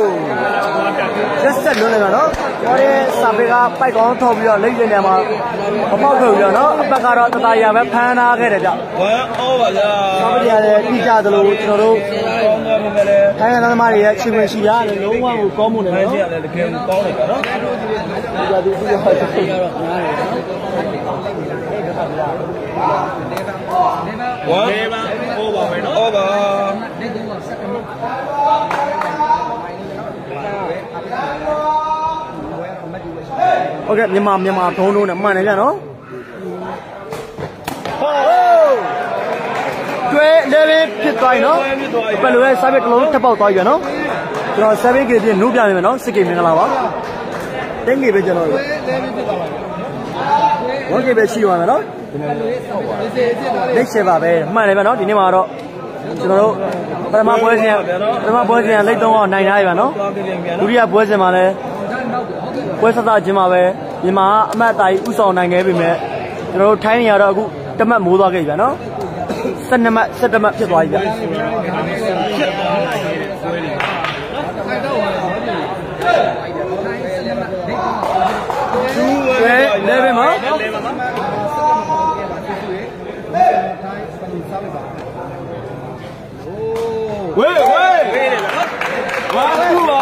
ဆက်လွန်းနေတာနော်ဟောဒီစာပေကပိုက်ကောင်းထုတ်ပြီးတော့လိမ့်နေတယ်မှာမပေါက်ထုတ်ပြီးတော့နော်အပတ်ကတော့တသားရပဲဖမ်းထားခဲ့တယ်ဗျဝမ်းအောပါဗျာစာပေရတယ်ပြီးကြသလိုကျွန်တော်တို့ထိုင်းကသမားတွေရဲ့ချင်းဝင်ရှိရတယ်လုံးဝကိုကောင်းမှုနဲ့နော်တကယ်ကောင်းတယ်ဗျနော်ဒီကဒီကတော့နားတယ်နော်ဝမ်းအောပါမယ်နော်အောပါโอโอเคမြန်မာထုံးနဲ့မှန်တယ်ဗျာနော်ကျွဲ11ဖြစ်သွားပြီနော်ဘယ်လိုလဲ service တစ်လုံးထပ်ပေါက်သွားပြီဗျာနော်ကျွန်တော် 7K ပြည့်နှုတ်ပြနေမယ်နော် 6K မင်္ဂလာပါ10K ပဲကျွန်တော်11ဖြစ်သွားပါ 1K ပဲရှိသွားမယ်နော်လက်ရှယ်ပါပဲမှန်တယ်ဗျာနော်ဒီနေ့မှာတော့ကျွန်တော်တို့ပထမပွဲစဉ်လက်3အောင်နိုင်ထားပြီဗျာနော်ဒုတိယပွဲစဉ်မှာလည်းပွဲဆက်စားခြင်းမှာပဲမြန်မာအမှတ်အသားကြီးဥဆောင်နိုင်ခဲ့ပြီမဲ့ကျွန်တော်တို့ထိုင်းနေရတော့အခုတမတ်မိုးသွားခဲ့ပြီဗျာနော်12မှတ်ဖြစ်သွားပြီဗျာလေဘယ်မှာဝေးဝါကူပါ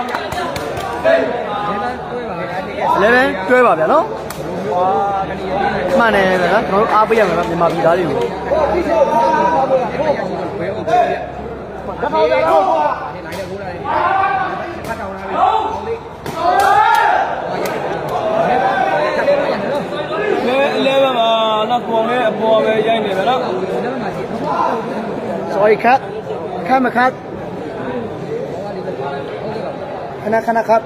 11တွဲပါဗျာနော်မှန်တယ်ဗျာကျွန်တော်တို့အားပေးရမယ်ဗျမြန်မာပြည်သားတွေကို11မှာတော့ပုံနဲ့အပေါ်ပဲရိုက်နေဗျာနော် sorry ခက်မခက်ခဏครับ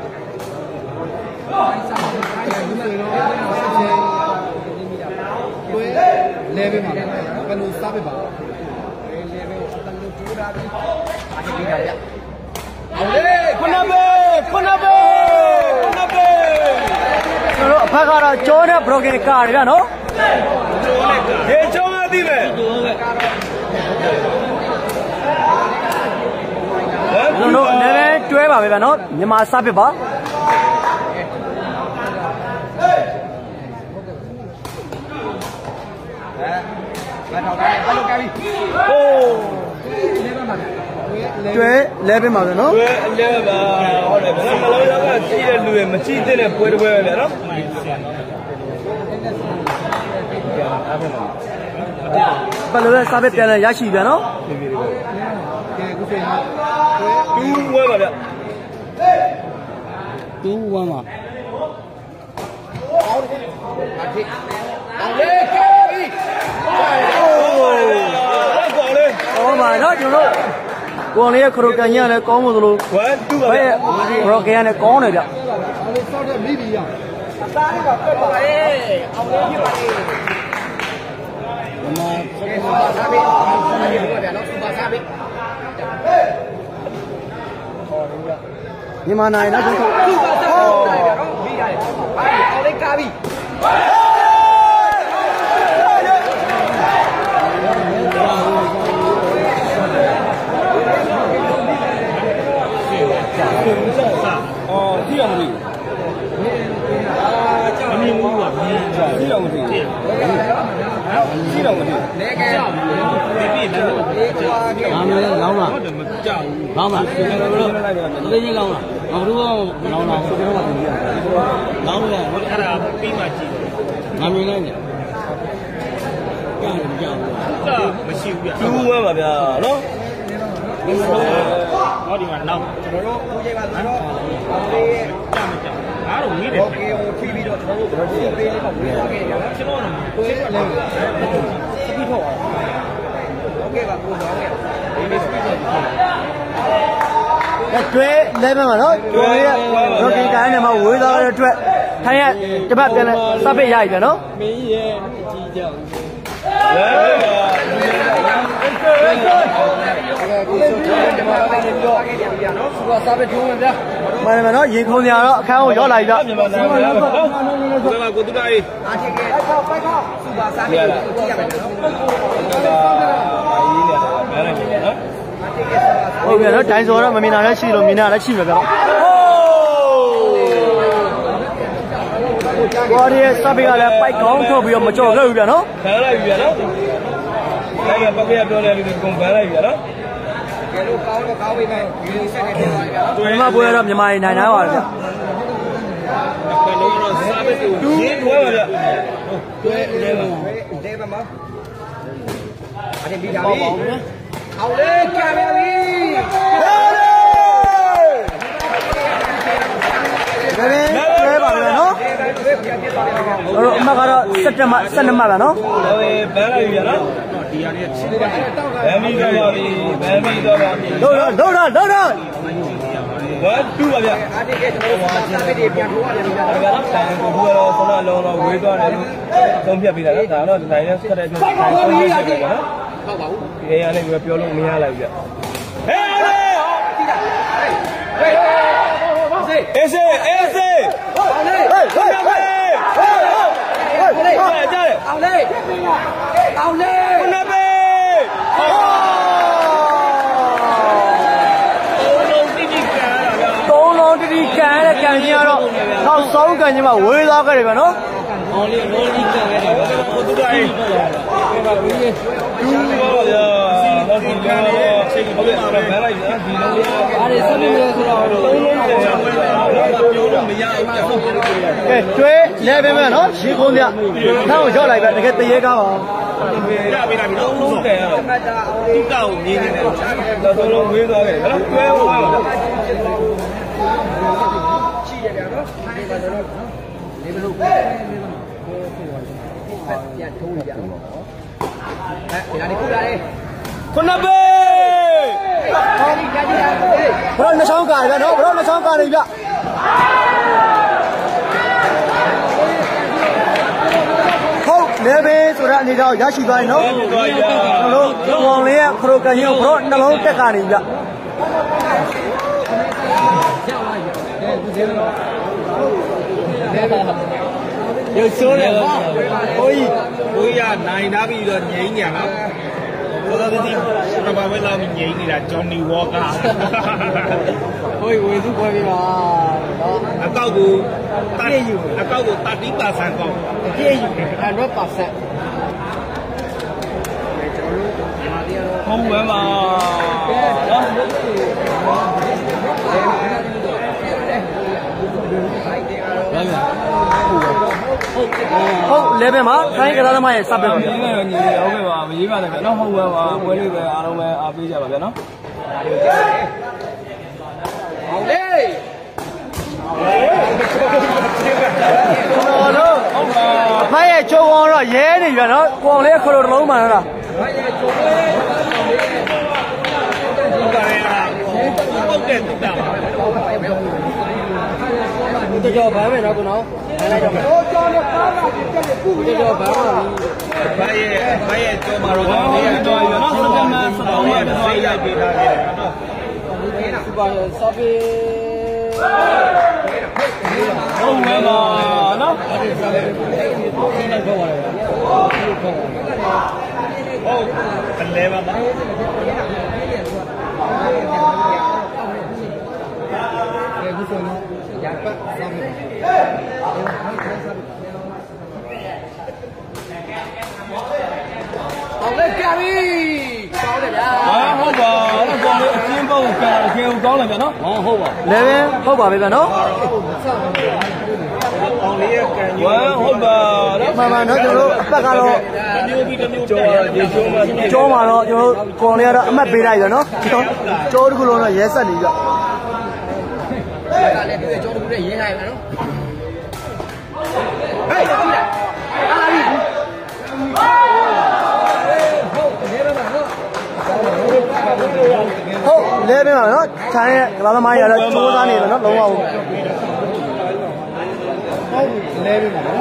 လေဘယ်မှာဘယ်လိုစားပဲပါလေဘယ်ကိုတလူပူတာပြီးအားပေးတာဗျခုနပဲကျွန်တော်တို့အဖက်ကတော့ကျောနဲ့ broken ကားတွေဗျာနော်ဟေးကျောမသိမယ်ကျွန်တော်တို့လည်းတွဲပါပဲဗျာနော်မြန်မာစပစ်ပါကျွဲ11ပါပဲနော်ကျွဲ11ပါဟုတ်တယ်ဗျာမလုံးရောကကြည့်တဲ့လူတွေမကြည့်တဲ့ပွဲတစ်ပွဲပဲဗျာနော်ဘယ်လိုလဲစပစ်ပြန်လဲရရှိပြန်နော်ကဲခုချိန်မှာ2ဝဲပါဗျ 2 1ပါအောင်လေကဲပြီကောင်းပါနော်ကျွန်တော်တို့ကိုယ်လေးရဲ့ခရိုကန်ကြီးကလည်းကောင်းမို့သလို 1 2ပါဗျခရိုကန်ကလည်းကောင်းတယ်ဗျအောင်လေစောက်တဲ့မိပြီရအသားလေးကပက်ပါလေအောင်လေးဖြစ်ပါလေမြန်မာစားပြီစားပြီဗျာနော်စူပါစားပြီမြန်မာနိုင်နော်ကျွန်တော်စူပါစားပြီဗျာနော်မိရတယ်အောင်လေးကားပြီ哦，这样的，没有啊，这样的，这样的，那个， 俺们老嘛，老嘛，最近老嘛，老多老了，老了，我看他比嘛几，俺们那个，干什么干？这没修呀， 猪啊嘛ဗျာနော်ဟောဒီမှာနောက်ကျွန်တော်တို့ဦးကျိတ်ပါဆိုတော့ဒီကြမကြအားတော့မီးတယ်โอเคဟိုဖြီးပြီးတော့ကျွန်တော်တို့စီးပေးလေးပေါ့ပြီးတော့ကျွန်တော်တို့ကိုယ်လည်းစပီးထုတ်အောင်โอเคပါကိုတော့ဒီနေ့စပီးထုတ်ကျွဲ11ပါနော်ကျွဲရဲ့ broken ကိုင်းနဲ့မှာဝေးသွားတဲ့အတွက်ထိုင်းရတပတ်ပြန်လဲစပစ်ရပြီဗျာနော်မင်းရဲ့အကြီးကြောင်စားပဲထုံးမယ်ဗျာမှန်တယ်နော်ရေခုံစရာတော့အခန်းကိုရောက်လာပြီဗျာမြန်မာနိုင်ငံကိုကိုတူတာကြီးအားချစ်ခဲ့ပိုက်ခေါစူပါစားနေကိုကြည့်ရမယ်နော်ဟုတ်ပြီနော်ဒိုင်ဆိုတော့မမြင်တာလည်းရှိလို့မြင်တာလည်းရှိမှာဗျာဘော်ဒီရဲ့စပစ်ကလည်းပိုက်ကောင်းထုတ်ပြီးတော့မကြော်ခဲ့ဘူးဗျာနော်ခံလိုက်ပြီဗျာနော်လိုက်ရပတ်ပြပြောတယ်လူတွေကုန်ပန်းလိုက်ပြီဗျာနော်ကဲလို့ကောင်းတော့ကောင်းပြီမဲ့ဒီဆက်နေပြန်သွားပြီဗျာဒီမှာပွဲတော့မြန်မာပြည်နိုင်နိုင်ပါဗျာဘယ်လိုတော့စားပဲတူရင်းတွဲပါဗျာတွဲလေးပါမှာအဲ့ဒီပြီးတာပြီအောင်လေးကြပါပြီတွဲပါဗျာနော် mà cái đó sân mà là nó đâu rồi What do you want? Don't be a bit of that. No, I just got a hey, I think we're pure me like that. Cái đó nó xấu cái nhưng mà quê đó cái này mà nó chơi lên bên mà nó chỉ con nha nó cho lại cái tía cao con nắp bê bro nó xong cả rồi bro nó xong cả rồi vậy không nếu bên số ra thì đâu giá trị vậy nó còn lấy pro cái nhiều bro nó không tất cả này vậy giờ số này ôi à này đã bị rồi nhảy nhàng lắm tôi thấy thì các bạn bây giờ mình nhảy thì là Johnny Walker ôi giúp coi đi mà à cao của ta đi ba sang con kia gì anh rất bạc sạch không phải mà không lên bên mà thấy cái đó mà sắp được ok mà mình mà nó không mà quay đi về à đâu mà à bây giờ mà nó mấy chỗ con rồi dễ đi rồi nó con lấy khâu đầu mà nó tôi cho bán về nó của nó cho bán bây cho mà rồi nó không mà sao mà nó ya bị không mà nó anh lên mà lên kia đi không vào nó còn chim bao cả kêu có là vậy nó không vào lên không vào bây giờ nó mà nó cho tất cả nó cho mà nó cho con này đó mà bị này rồi nó cho được luôn là dễ sợ đi vậy cho được cái dễ hay mà nó không lên bên mà nó chạy cái đó mai giờ nó chỗ ra này là nó đúng không lên bên mà nó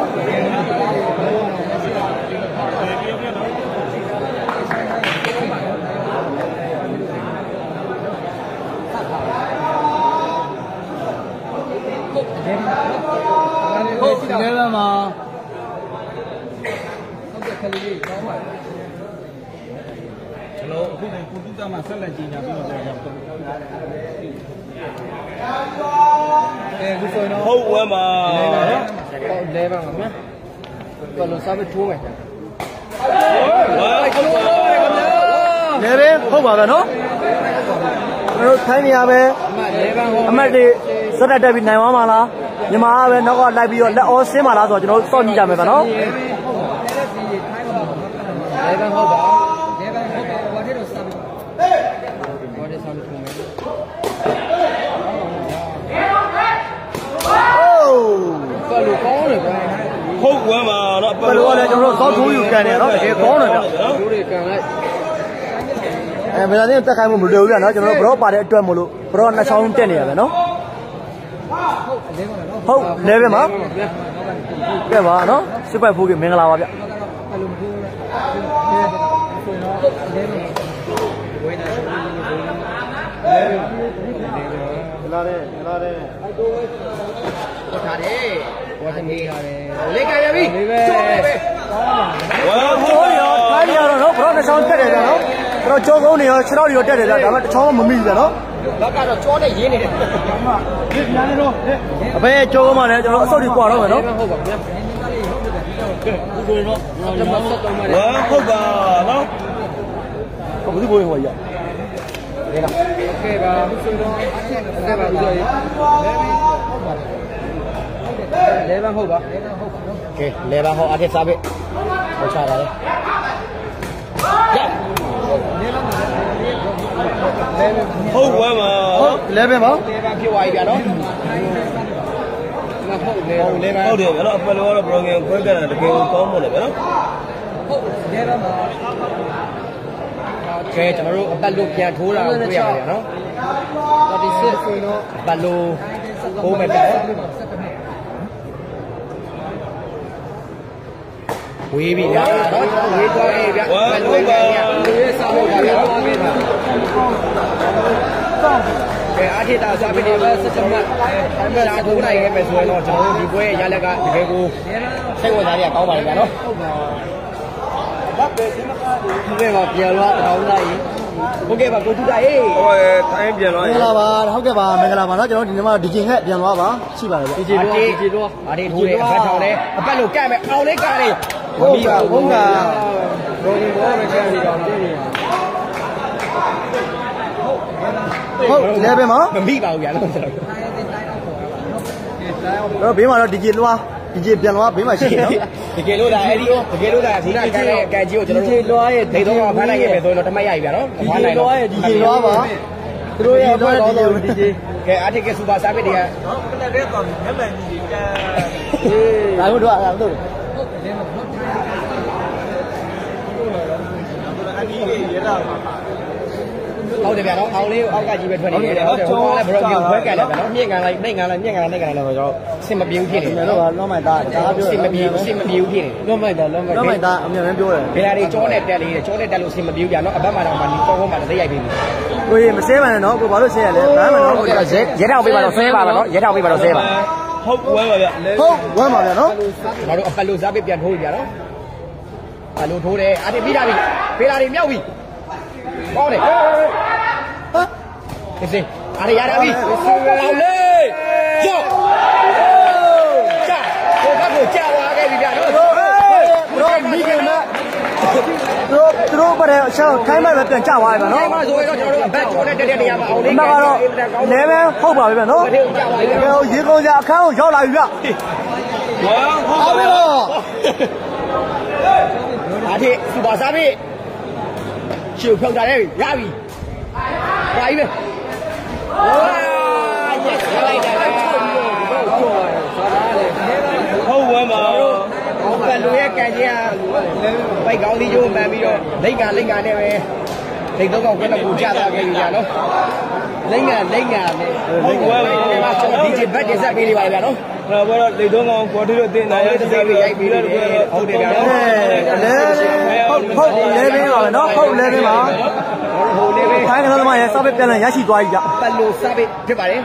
không lên mà helloအခုကိုတူတာမှာဆက်လက်ကြည့်ညာပြီးတော့ကြောက်အခုဆိုရင်ဟုတ်ဝဲမှာလဲပါမှာဗျာဘယ်လိုစားပြီးထိုးမယ်လဲပဲဟုတ်ပါပဲနော်တို့ထိုင်းနေရပဲအမတ်တွေစက်တက်ပြီးနိုင်သွားမှာလားညီမကပဲနောက်ကလိုက်ပြီးတော့လက်အောဆင်းမှာလားဆိုတော့ကျွန်တော်စောင့်ကြည့်ကြမယ်ဗျာနော်လဲပဲဟုတ်ပါဘာဖြစ်လို့စားပြီးဘာလဲစားပြီးထိုးမယ်အိုးကလူကောင်းတယ်ဗျာကွမ်းမှာနော်ဘယ်လိုလဲကျွန်တော်တို့ဇောက်ထိုးယူကန်တယ်နော်တကယ်ကောင်းတယ်ဗျထိုးတွေကန်လိုက်မင်းလည်းတက်ခိုင်းမှုမလိုဘူးဗျနော်ကျွန်တော်တို့ဘရော့ပါတဲ့အတွက်မလို့ဘရော့နှစ်ချောင်းတက်နေရပဲနော်ဟုတ်လဲပဲမှာကဲပါနော်စစ်ပိုက်ဖိုးကမင်္ဂလာပါဗျလာတယ်ပေါ်ထားတယ်ပေါ်ထနေရတယ်လေးကြရပြီကျော်ပဲဝါဟိုးရောခိုင်းရတော့နော်ဘရော့နှစ်ချောင်းတက်တယ်ဗျနော်ကျွန်တော်ကြောကုန်းနေရောခြေထောက်တွေရောတက်တယ်ဗျဒါပေမဲ့တစ်ချောင်းမမိဘူးဗျနော်လောက်ကတော့ကြောနဲ့ရင်းနေတယ်ဒီပြန်နေတော့အဖေကြောကုန်းမှလည်းကျွန်တော်အစောက်တွေကွာတော့မယ်နော်ဟုတ်ပါဗျာကဲဥပဒေတော့ကျွန်တော်ဆက်တော့မယ်ဝါဟုတ်ပါနော်ဘယ်သူကိုဟိုရနေလားโอเคပါဆိုတော့ကဲပါဦးစောရေလေဘန်ဟုတ်ပါကဲလေဘန်ဟောအတက်စားပဲဟောချတာလေဟုတ်ကွမ်းမှာဟုတ်လဲပဲပါလေဘန်ဖြစ်သွားပြီဗျာနော်ဟုတ်လေဘန်ဟုတ်တယ်ဗျာနော်အပလောကတော့ program ခွဲကြတာတကယ်ကောင်းမို့လေဗျာနော်ဟုတ်လေဘန်မှာကဲကျွန်တော်တို့အပတ်လို့ပြန်ထိုးတာကိုတွေ့ရတယ်နော်36ဆိုရင်တော့အပတ်လို့ဘိုးမဲ့တယ်ဝေးပြီဗျာတော့ဝေးသွားပြီဗျာဝါဟုတ်ပါဝေးစားလို့ဗျာသွားပြီဗျာကဲအာထိတာစားပြီးနေပဲ17မှတ်ရှားထိုးနိုင်ခဲ့မယ်ဆိုရင်တော့ကျွန်တော်တို့ဒီပွဲရဲ့ရလက်ကတကယ်ကိုစိတ်ဝင်စားရကောင်းပါလေဗျာနော်ဟုတ်ပါဒီကမှာပြန်လာတောင်းလိုက်ဟုတ်ကဲ့ပါကိုတူတာဟေးဟိုထိုင်းပြန်လာမင်္ဂလာပါဟုတ်ကဲ့ပါမင်္ဂလာပါနော်ကျွန်တော်ဒီနေ့မှာဒီဂျင်ဟက်ပြန်သွားပါရှိပါလေဗျဒီဂျင်တော့အားဒီထိုးတယ်အပတ်ထောင်တယ်အပတ်လို့ကန့်မယ်အောင်လေးကားလေးဟုတ်ကဲ့ဟုတ်ကဲ့ရိုဒီဘောပဲကျန်နေတော့တင်းနေဟုတ်လဲပဲမှာမမိပါဘူးဗျာလို့ဆိုတော့ဘေးမှာတော့ဒီဂျင်လွားဒီဂျင်ပြန်သွားဘေးမှာရှိတယ်နော်တကယ်လို့ဒါအဲ့ဒီတကယ်လို့ဒါခုနကကန်ရဲ့ကန်ကြီးကိုကျွန်တော်တို့လွားရဲ့ဒိတ်တော့ဖမ်းနိုင်ခဲ့မယ်ဆိုရင်တော့တမတ်ရပြီဗျာနော်ဒီဂျင်လွားရဲ့ဒီဂျင်လွားပါသူတို့ရဲ့အဖွဲ့တော်တော်ဒီဂျင်ကဲအာတိကစူပါစားပစ်တွေကနော်ကလည်းတော့မျက်မှန်ကြီးကန်ဒါတို့တော့အဲ့ဒါဟုတ်တယ်ဗျာနော်အောင်လေးအောက်ကကြီးပဲထွက်နေတယ်ဟုတ်တယ်ဟိုကလည်းဘရော့ကခွဲကန်လိုက်ဗျာနော်မြင့်ကန်လိုက်နှိမ့်ကန်လိုက်မြင့်ကန်လိုက်နှိမ့်ကန်လိုက်တော့ကျွန်တော်စင်မပြေဘူးဖြစ်နေတယ်တော့လောမိုက်သားဒါပြောစင်မပြေဘူးဖြစ်နေလောမိုက်သားအမြဲတမ်းပြောတယ်ဘယ်လာတွေကြောနဲ့တက်လေးတယ်ကြောနဲ့တက်လို့စင်မပြေဘူးဗျာနော်အဘက်မှာတော့မှဒီကောင်းကောင်းမှသိရိုက်ပြီကိုကြီးမဆဲပါနဲ့နော်ကိုဘာလို့ဆဲရလဲဘာမှမနော်ကိုရဲတောင်ပေးပါတော့ဆဲပါပါနော်ရဲတောင်ပေးပါတော့ဆဲပါဟုတ်ဝမ်းပါဗျာဟုတ်ဝမ်းပါဗျာနော်ကျွန်တော်တို့အပတ်လို့စားပေးပြန်ထိုးပြီဗျာနော်အလိုထိုးတယ်အာတိပြီးတာပြီဖေးလာတွေမြောက်ပြီကောင်းတယ်ဒီစင်အားရရပြီအောင်လေးကြောက်ကိုကကိုကြောက်သွားခဲ့ပြီဗျာနော်တော့မိခင်နဲ့တို့ပါတဲ့အချောင်းထိုင်းမဲ့ပဲပြန်ကြသွားပြီဗျာနော်ထိုင်းမှာဆိုရင်တော့ကျွန်တော်တို့အဘက်ကျော်နဲ့တက်တဲ့နေရာမှာအောင်လေးကတော့လဲပဲဟုတ်ပါပြီဗျာနော်ရေကုန်ကြအခန်းကိုရောက်လာပြီဗျဝါဟုတ်ပြီတော့အားထိစူပါစားပြီရှုပ်ဖြုတ်တာလေရပြီပါပြီပဲဝါရက်လိုက်တယ်ဟုတ်ဝမ်းပါဟုတ်ကဲ့လူရဲ့ကန်ကြီးကပိုက်ကောင်းလေးကျိုးမှန်ပြီးတော့လိမ့်ကနဲ့ပဲလိမ့်တော့ကောက်ကလည်းကိုကြသွားခဲ့ပြီကြာနော်လိမ့်ကနဲ့ဟုတ်ဝမ်းပါကျွန်တော်ဒီဂျီဘတ်တင်ဆက်ပေးလိုက်ပါဗျာနော်အဲ့တော့လိမ့်တော့ကောက်ကွာတီတို့တင်နိုင်ရတဲ့စိတ်ရိုက်ပြီးတော့ဟုတ်တယ်ဗျာနော်ဟုတ်လဲပဲပါပဲနော်ဟုတ်လဲပဲပါဟိုလေးပဲခိုင်းကလေးမရဲ့စပစ်ပြန်လဲရရှိသွားပြီကြပတ်လို့စပစ်ဖြစ်ပါတယ်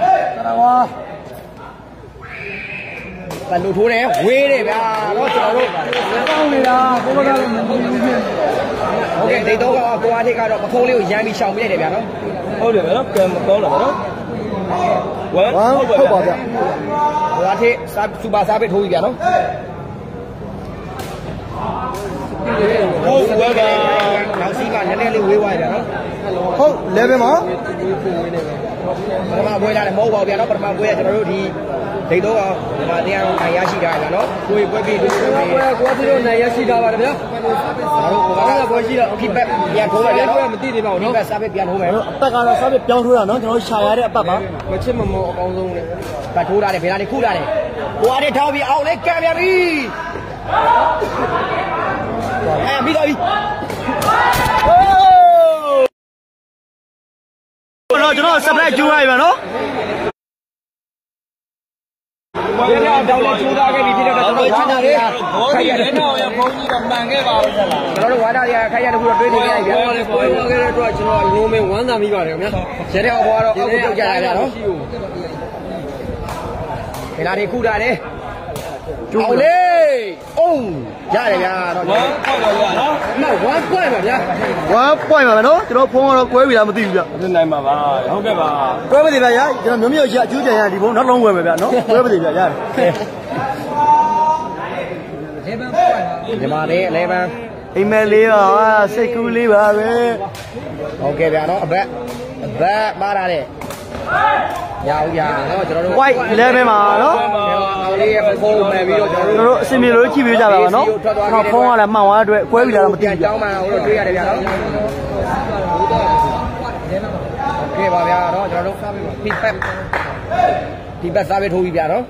ပတ်လို့ထိုးတယ်ဝေးတယ်ဗျာတော့ကျွန်တော်တို့ကောင်းနေတာဘိုးကတော့မဟုတ်ဘူးဖြစ်ဟုတ်ကဲ့ဒိတ်တော့ကိုအားထိကတော့ပခုံးလေးကိုရမ်းပြီးရှောင်ပြလိုက်တယ်ဗျာနော်ဟုတ်တယ်ဗျာနော်ကံမကောင်းလာဗျာနော်ဝမ်းဟုတ်ပါဗျာဟိုအားထိစူပါစားပစ်ထိုးပြီဗျာနော်ဟုတ်ဝမ်းပါနောက်စီးကနည်းနည်းလေးဝေးသွားကြနော်ဟုတ်လဲပဲမှာပထမပွဲလာတယ်မဟုတ်ပါဘူးဗျာနော်ပထမပွဲကကျွန်တော်တို့ဒီဒိတ်တော့ဒီမှာတရားတော်နိုင်ရရှိတာဗျာနော်ကိုယ်ပွဲပြီးဒီလိုပဲကိုယ်တို့နိုင်ရရှိတာပါဗျာကျွန်တော်တို့ကပွဲရှိတော့ဖိဘက်ပြန်ထိုးမယ်ဗျာနော်မသိသေးပါဘူးနော်ဖိဘက်စားပဲပြန်ထိုးမယ်အပတ်ကတော့စားပဲပြောင်းထိုးတာနော်ကျွန်တော်ရှာရတဲ့အပတ်ပါမချစ်မမောအကောင်းဆုံးလေပတ်ထိုးတာလေဘယ်လာနေခုလာတယ်ကိုအားနဲ့ထောက်ပြီးအောင်လေကံပြန်ပြီပြီးတော့ပြီကျွန်တော် surprise ကျူးလိုက်ပါနော်ဘာလဲတောင်းလေးကျူးထားခဲ့ပြီဖြစ်တဲ့တော့ကျွန်တော်ဝါတာလေးခိုင်ရတယ်တော့ရဘုံကြီးတော့မှန်ခဲ့ပါဦးကျွန်တော်တို့ဝါတာလေးခိုင်ရတခုတော့တွေးနေခဲ့ပြီဗျာပေါ်ခဲ့တဲ့အတွက်ကျွန်တော်အလုံးမင်းဝမ်းသာမိပါတယ်ဗျာရဲတဲ့ဘောကတော့အောက်ကိုပြုတ်ကြရဗျာနော်ခေလာတွေခုတာတယ်အောင်လေအုံးရတယ်ဗျာတော့ဝမ်းပေါက်ပါဗျာနော်နောက်ဝမ်းပွင့်ပါဗျာဝမ်းပွင့်ပါပဲနော်ကျွန်တော်ဖုန်းကတော့ကွဲပြီလားမသိဘူးဗျမသိနိုင်ပါပါဟုတ်ကဲ့ပါကွဲပါသေးဗျာကျွန်တော်မျိုးမျိုးရှိအကျူးကြံရဒီဖုန်းနောက်လုံးဝယ်မယ်ဗျာနော်ကွဲပါသေးဗျာရတယ်ဒီမှာလေ11 အိမ်မဲလေးပါစိတ်ကူးလေးပါပဲဟုတ်ကဲ့ဗျာနော်အဘက်ပါတာတဲ့ရအောင်ရနော်ကျွန်တော်တို့ white 11ပါနော်အောင်လေးရဲ့ဖုန်းမှန်ပြီးတော့ကျွန်တော်တို့အစင်ပြေလို့ကြည့်ပေးကြပါပါနော်ကျွန်တော်ဖုန်းကလည်းမှန်သွားတဲ့အတွက်ကွဲပြီလားမသိဘူးကြောင်းမှန်အောင်လို့တွေးရတယ်ဗျာနော်โอเคပါဗျာနော်ကျွန်တော်တို့ဒီဘက်စားပဲထိုးပြီဗျာနော်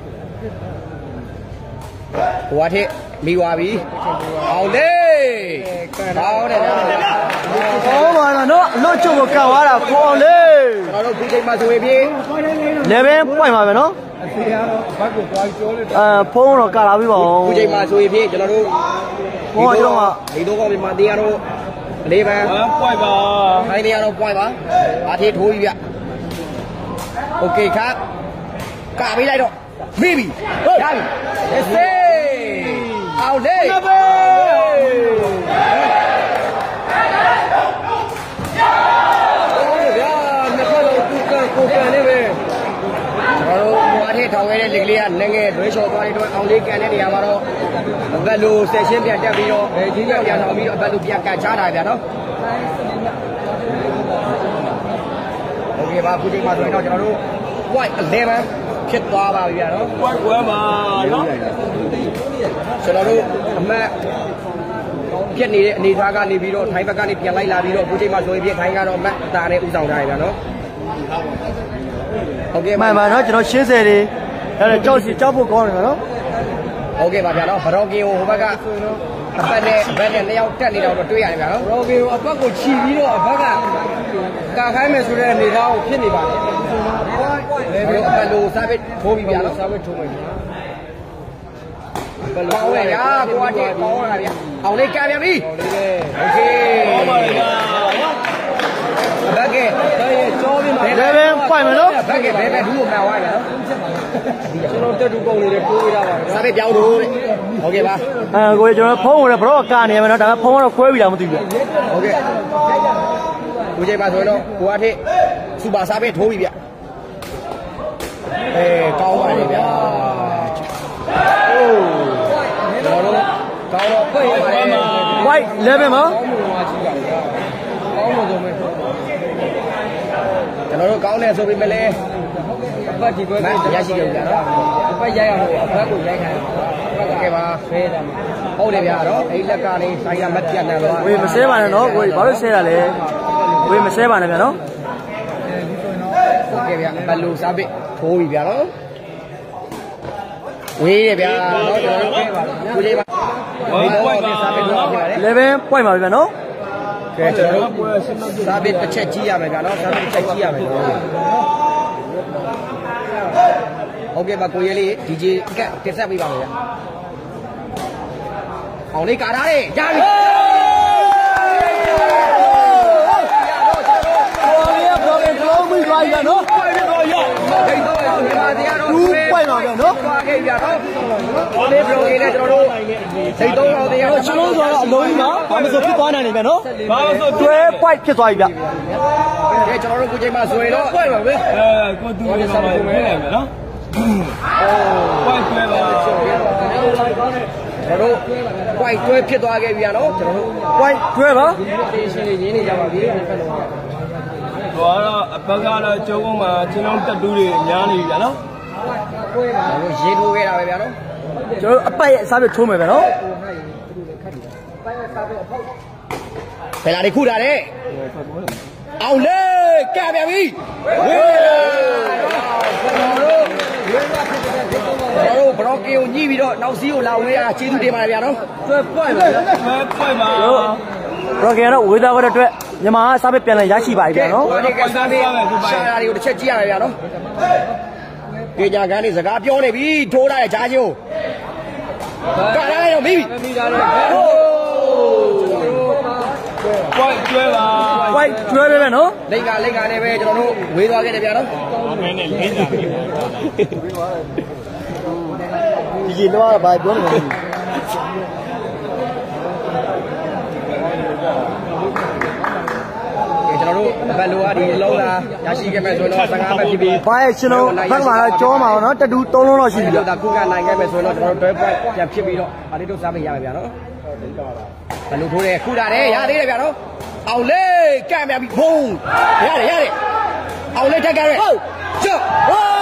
ဟိုအထက်မိသွားပြီအောင်လေးကောင်းတယ်ဗျာဟောပါလားနော်အလွတ်ချုပ်ကိုကန်သွားတာကိုအောင်လေးကျွန်တော်တို့ခုချိန်မှာဆိုရင်ပြေ 11 point ပါပဲနော်အစီကတော့ဘက်ကိုသွားကြောလိုက်ဖုန်းတော့ကလာပြီပါဦးခုချိန်မှာဆိုရင်ပြေကျွန်တော်တို့ဟောကျွန်တော်ကဒီတော့ကမြန်မာတရားတို့11 point ပါခိုင်းနေရတော့ point ပါအထက်ထိုးပြီဗျโอเคครับကပေးလိုက်တော့မိပြီရပြီဆေးအောင်လေးဗျာနှစ်ဖက်လုံးသူကကိုကန်နေပဲကျွန်တော်တို့ဟိုအထက်ထောင်ခဲ့တဲ့လက်ကလေးကလည်းငယ်တွဲလျှော်သွားတဲ့အတွက်အောင်လေးကန်တဲ့နေရာမှာတော့ဘက်လိုဆက်ရှင်းပြန်တက်ပြီးတော့ကြီးကပြန်ထောင်ပြီးတော့ဘက်လိုပြန်ကန်ချတာဗျာနော်โอเคပါခုချိန်မှာဆိုရင်တော့ကျွန်တော်တို့ white 11ဖြစ်သွားပါပြီဗျာနော် white ဝမ်းပါနော်ကျွန်တော်တို့အမှတ်ပြက်နေတဲ့အနေထားကနေပြီးတော့ထိုင်းဘက်ကနေပြန်လိုက်လာပြီးတော့ခုချိန်မှာဆိုရင်ထိုင်းကတော့အမှတ်အသာနဲ့ဥဆောင်ထားရဗျာနော်ဟုတ်ကဲ့မှန်ပါနော်ကျွန်တော်ရှင်းစေတယ်ဒါကြောက်စီကြောက်ဖို့ကောင်းတယ်နော်ဟုတ်ကဲ့ပါဗျာနော်ဘရော့ကင်ဟိုဘက်ကအပတ်နဲ့ဘက်နဲ့နှစ်ယောက်တက်နေတော့တွေးရတယ်ဗျာနော်ဘရော့ကင်အပတ်ကိုခြီပြီးတော့အဘက်ကကာခိုင်းမယ်ဆိုတဲ့အနေထားကိုဖြစ်နေပါတယ်ဘယ်လိုအပတ်လို့စားပစ်ထိုးပြီးဗျာနော်စားပစ်ထိုးမယ်ဘယ်လိုလဲရာကိုအတေးပေါင်းလာဗျာအောင်လေးကန်ပြန်ပြီโอเคပေါင်းပါလေဗျာဘက်ကဲကြောပြီးမှာ 11 point မယ်နော်ဘက်ကဲဘယ်ဒူးကိုမှန်သွားဗျာနော်ကျွန်တော်တက်တူကုန်နေတယ်တိုးရတာပါစားပစ်ပြောင်းလို့ဟုတ်ကဲ့ပါကိုကျွန်တော်ဖုန်းဝင်ဘရော့ကနေရမယ်နော်ဒါပေမဲ့ဖုန်းကတော့ခွဲပြီလားမသိဘူးဟုတ်ကဲ့ကိုကြိုက်ပါဆိုရင်တော့ကိုအထက်စူပါစားပစ်ထိုးပြီဗျကောင်းပါလေဗျာအိုးကျွန်တော်တို့ကောင်းတော့ဖွင့်ပါတယ် white 11ပါကောင်းလို့ဆိုမယ်ကျွန်တော်တို့ကောင်းတယ်ဆိုပြီးမလဲအပတ်ဒီဘက်ကိုရရှိကြပြီဗျာနော်အပတ်ရိုက်အောင်အပတ်ကိုရိုက်ခိုင်းဟုတ်ကဲ့ပါဖဲတယ်ဟုတ်တယ်ဗျာနော်အဲ့လက်ကလေးဆိုင်ရမပြတ်နေတော့ဝေးမဆဲပါနဲ့နော်ကိုဘာလို့ဆဲတာလဲဝေးမဆဲပါနဲ့ဗျာနော်ဟုတ်ကဲ့ဗျာအပတ်လို့စားပစ်ထိုးပြီဗျာနော်ဝေးရဗျာနော်ကျွန်တော်တို့ကိုလေးပါ 11 point ပါဗျာနော်ကဲကျွန်တော်တို့စားပစ်တစ်ချက်ကြီးရမယ်ဗျာနော်စားပစ်တစ်ချက်ကြီးရမယ်ဟုတ်ကဲ့ပါကိုရဲလေး DJ ကတက်ဆက်ပေးပါမယ်ဗျာအောင်လေးကာထားတယ်ရပြီပြီးသွားပြီနော်ပွိုင်းတော့ရဒိတ်တော့ရဒီမှာတရားတော့ပွိုင်းပါဗျာနော်ပွားခဲ့ပြတော့ဘောလေးဘရိုကြီးနဲ့ကျွန်တော်တို့စိတ်သုံးအောင်တရားတော့ကျွန်တော်ဆိုတော့အလုံးကြီးနော်ဘာမှမဆိုဖြစ်သွားနိုင်နေဗျာနော်ဘာမှမဆိုတွဲ point ဖြစ်သွားပြီဗျာကဲကျွန်တော်တို့ကိုချိန်မှာဆိုရင်တော့ပွိုင်းပါပဲကိုတူနေမှာပဲဗျာနော်ပွိုင်းတွဲပါကျွန်တော်တို့ point တွဲဖြစ်သွားခဲ့ပြီနော်ကျွန်တော်တို့ point တွဲပါတေးရှင်လေးရင်းနေကြပါပြီဒီဘက်လုံးဟိုကတော့အပတ်ကတော့ကျုံးကုန်းမှာချင်းလုံးတက်တူးတွေများနေပြီဗျာနော်ကိုယ်ပါရေထိုးခဲ့တာပဲဗျာနော်ကျွန်တော်အပတ်ရဲ့အစားပြထိုးမယ်ဗျာနော်ဖယ်လာတွေခုတာတဲ့အောင်လေးကပြန်ပြီဝေးလာကျွန်တော်တို့ဘရောနော်ကင်ကိုညှိပြီးတော့နောက်စီးကိုလာဝဲအားကျေးဇူးတင်ပါတယ်ဗျာနော်ကျွဲပွိုက်ပါဗျာပွိုက်ပါရော့ကင်ကတော့ဝေသားကတော့အတွက်မြန်မာကစားပဲပြန်လဲရရှိပါပြီဗျာနော်ဒီကစားပဲရှာတာတွေကိုတစ်ချက်ကြည့်ရမယ်ဗျာနော်ကြေညာခန်းလေးစကားပြောနေပြီထိုးလိုက်ဂျာချင်းကိုကလာလိုက်တော့ပြီးပြီပွိုက်ကျွဲပါပွိုက်ကျွဲပဲပဲနော်လိတ်ကနဲ့ပဲကျွန်တော်တို့ဝေးသွားခဲ့တယ်ဗျာနော်မင်းနဲ့လိမ့်တာပြီဒီကြီးတော့ဘာပြောနေလဲကျွန်တော်တို့ဘက်လိုကဒီလုံးလာရရှိခဲ့မယ်ဆိုတော့15ပဲဖြစ်ပြီးဘာရဲ့ရှင်လုံးဘက်မှာတော့ကြောမှာနော်တတူ3လုံးတော့ရှိပြီဒါခုကနိုင်ခဲ့မယ်ဆိုတော့ကျွန်တော်တို့12 point ပြန်ဖြစ်ပြီးတော့ဗာလေးတို့စားပေးရမယ်ဗျာနော်ဘယ်လိုထိုးလဲခုတာတယ်ရသေးတယ်ဗျာနော်အောင်လေးကန့်ပြပြီးဘုံရတယ်အောင်လေးတက်ကြရဲဟုတ်ကျော်ဟိုး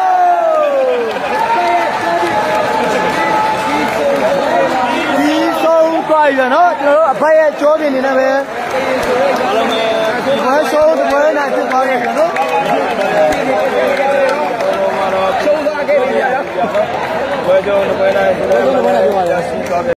ဒီဆုံးသွားရနော်ကျွန်တော်တို့အဖက်ရဲ့ကြောတင်နေနေပဲဘာဆုံးတပွဲနိုင်ဖြစ်သွားခဲ့ပြီနော်ချုံသွားခဲ့ပြီဗျာဘယ်ကြောင့်တပွဲနိုင်ပြောပါရ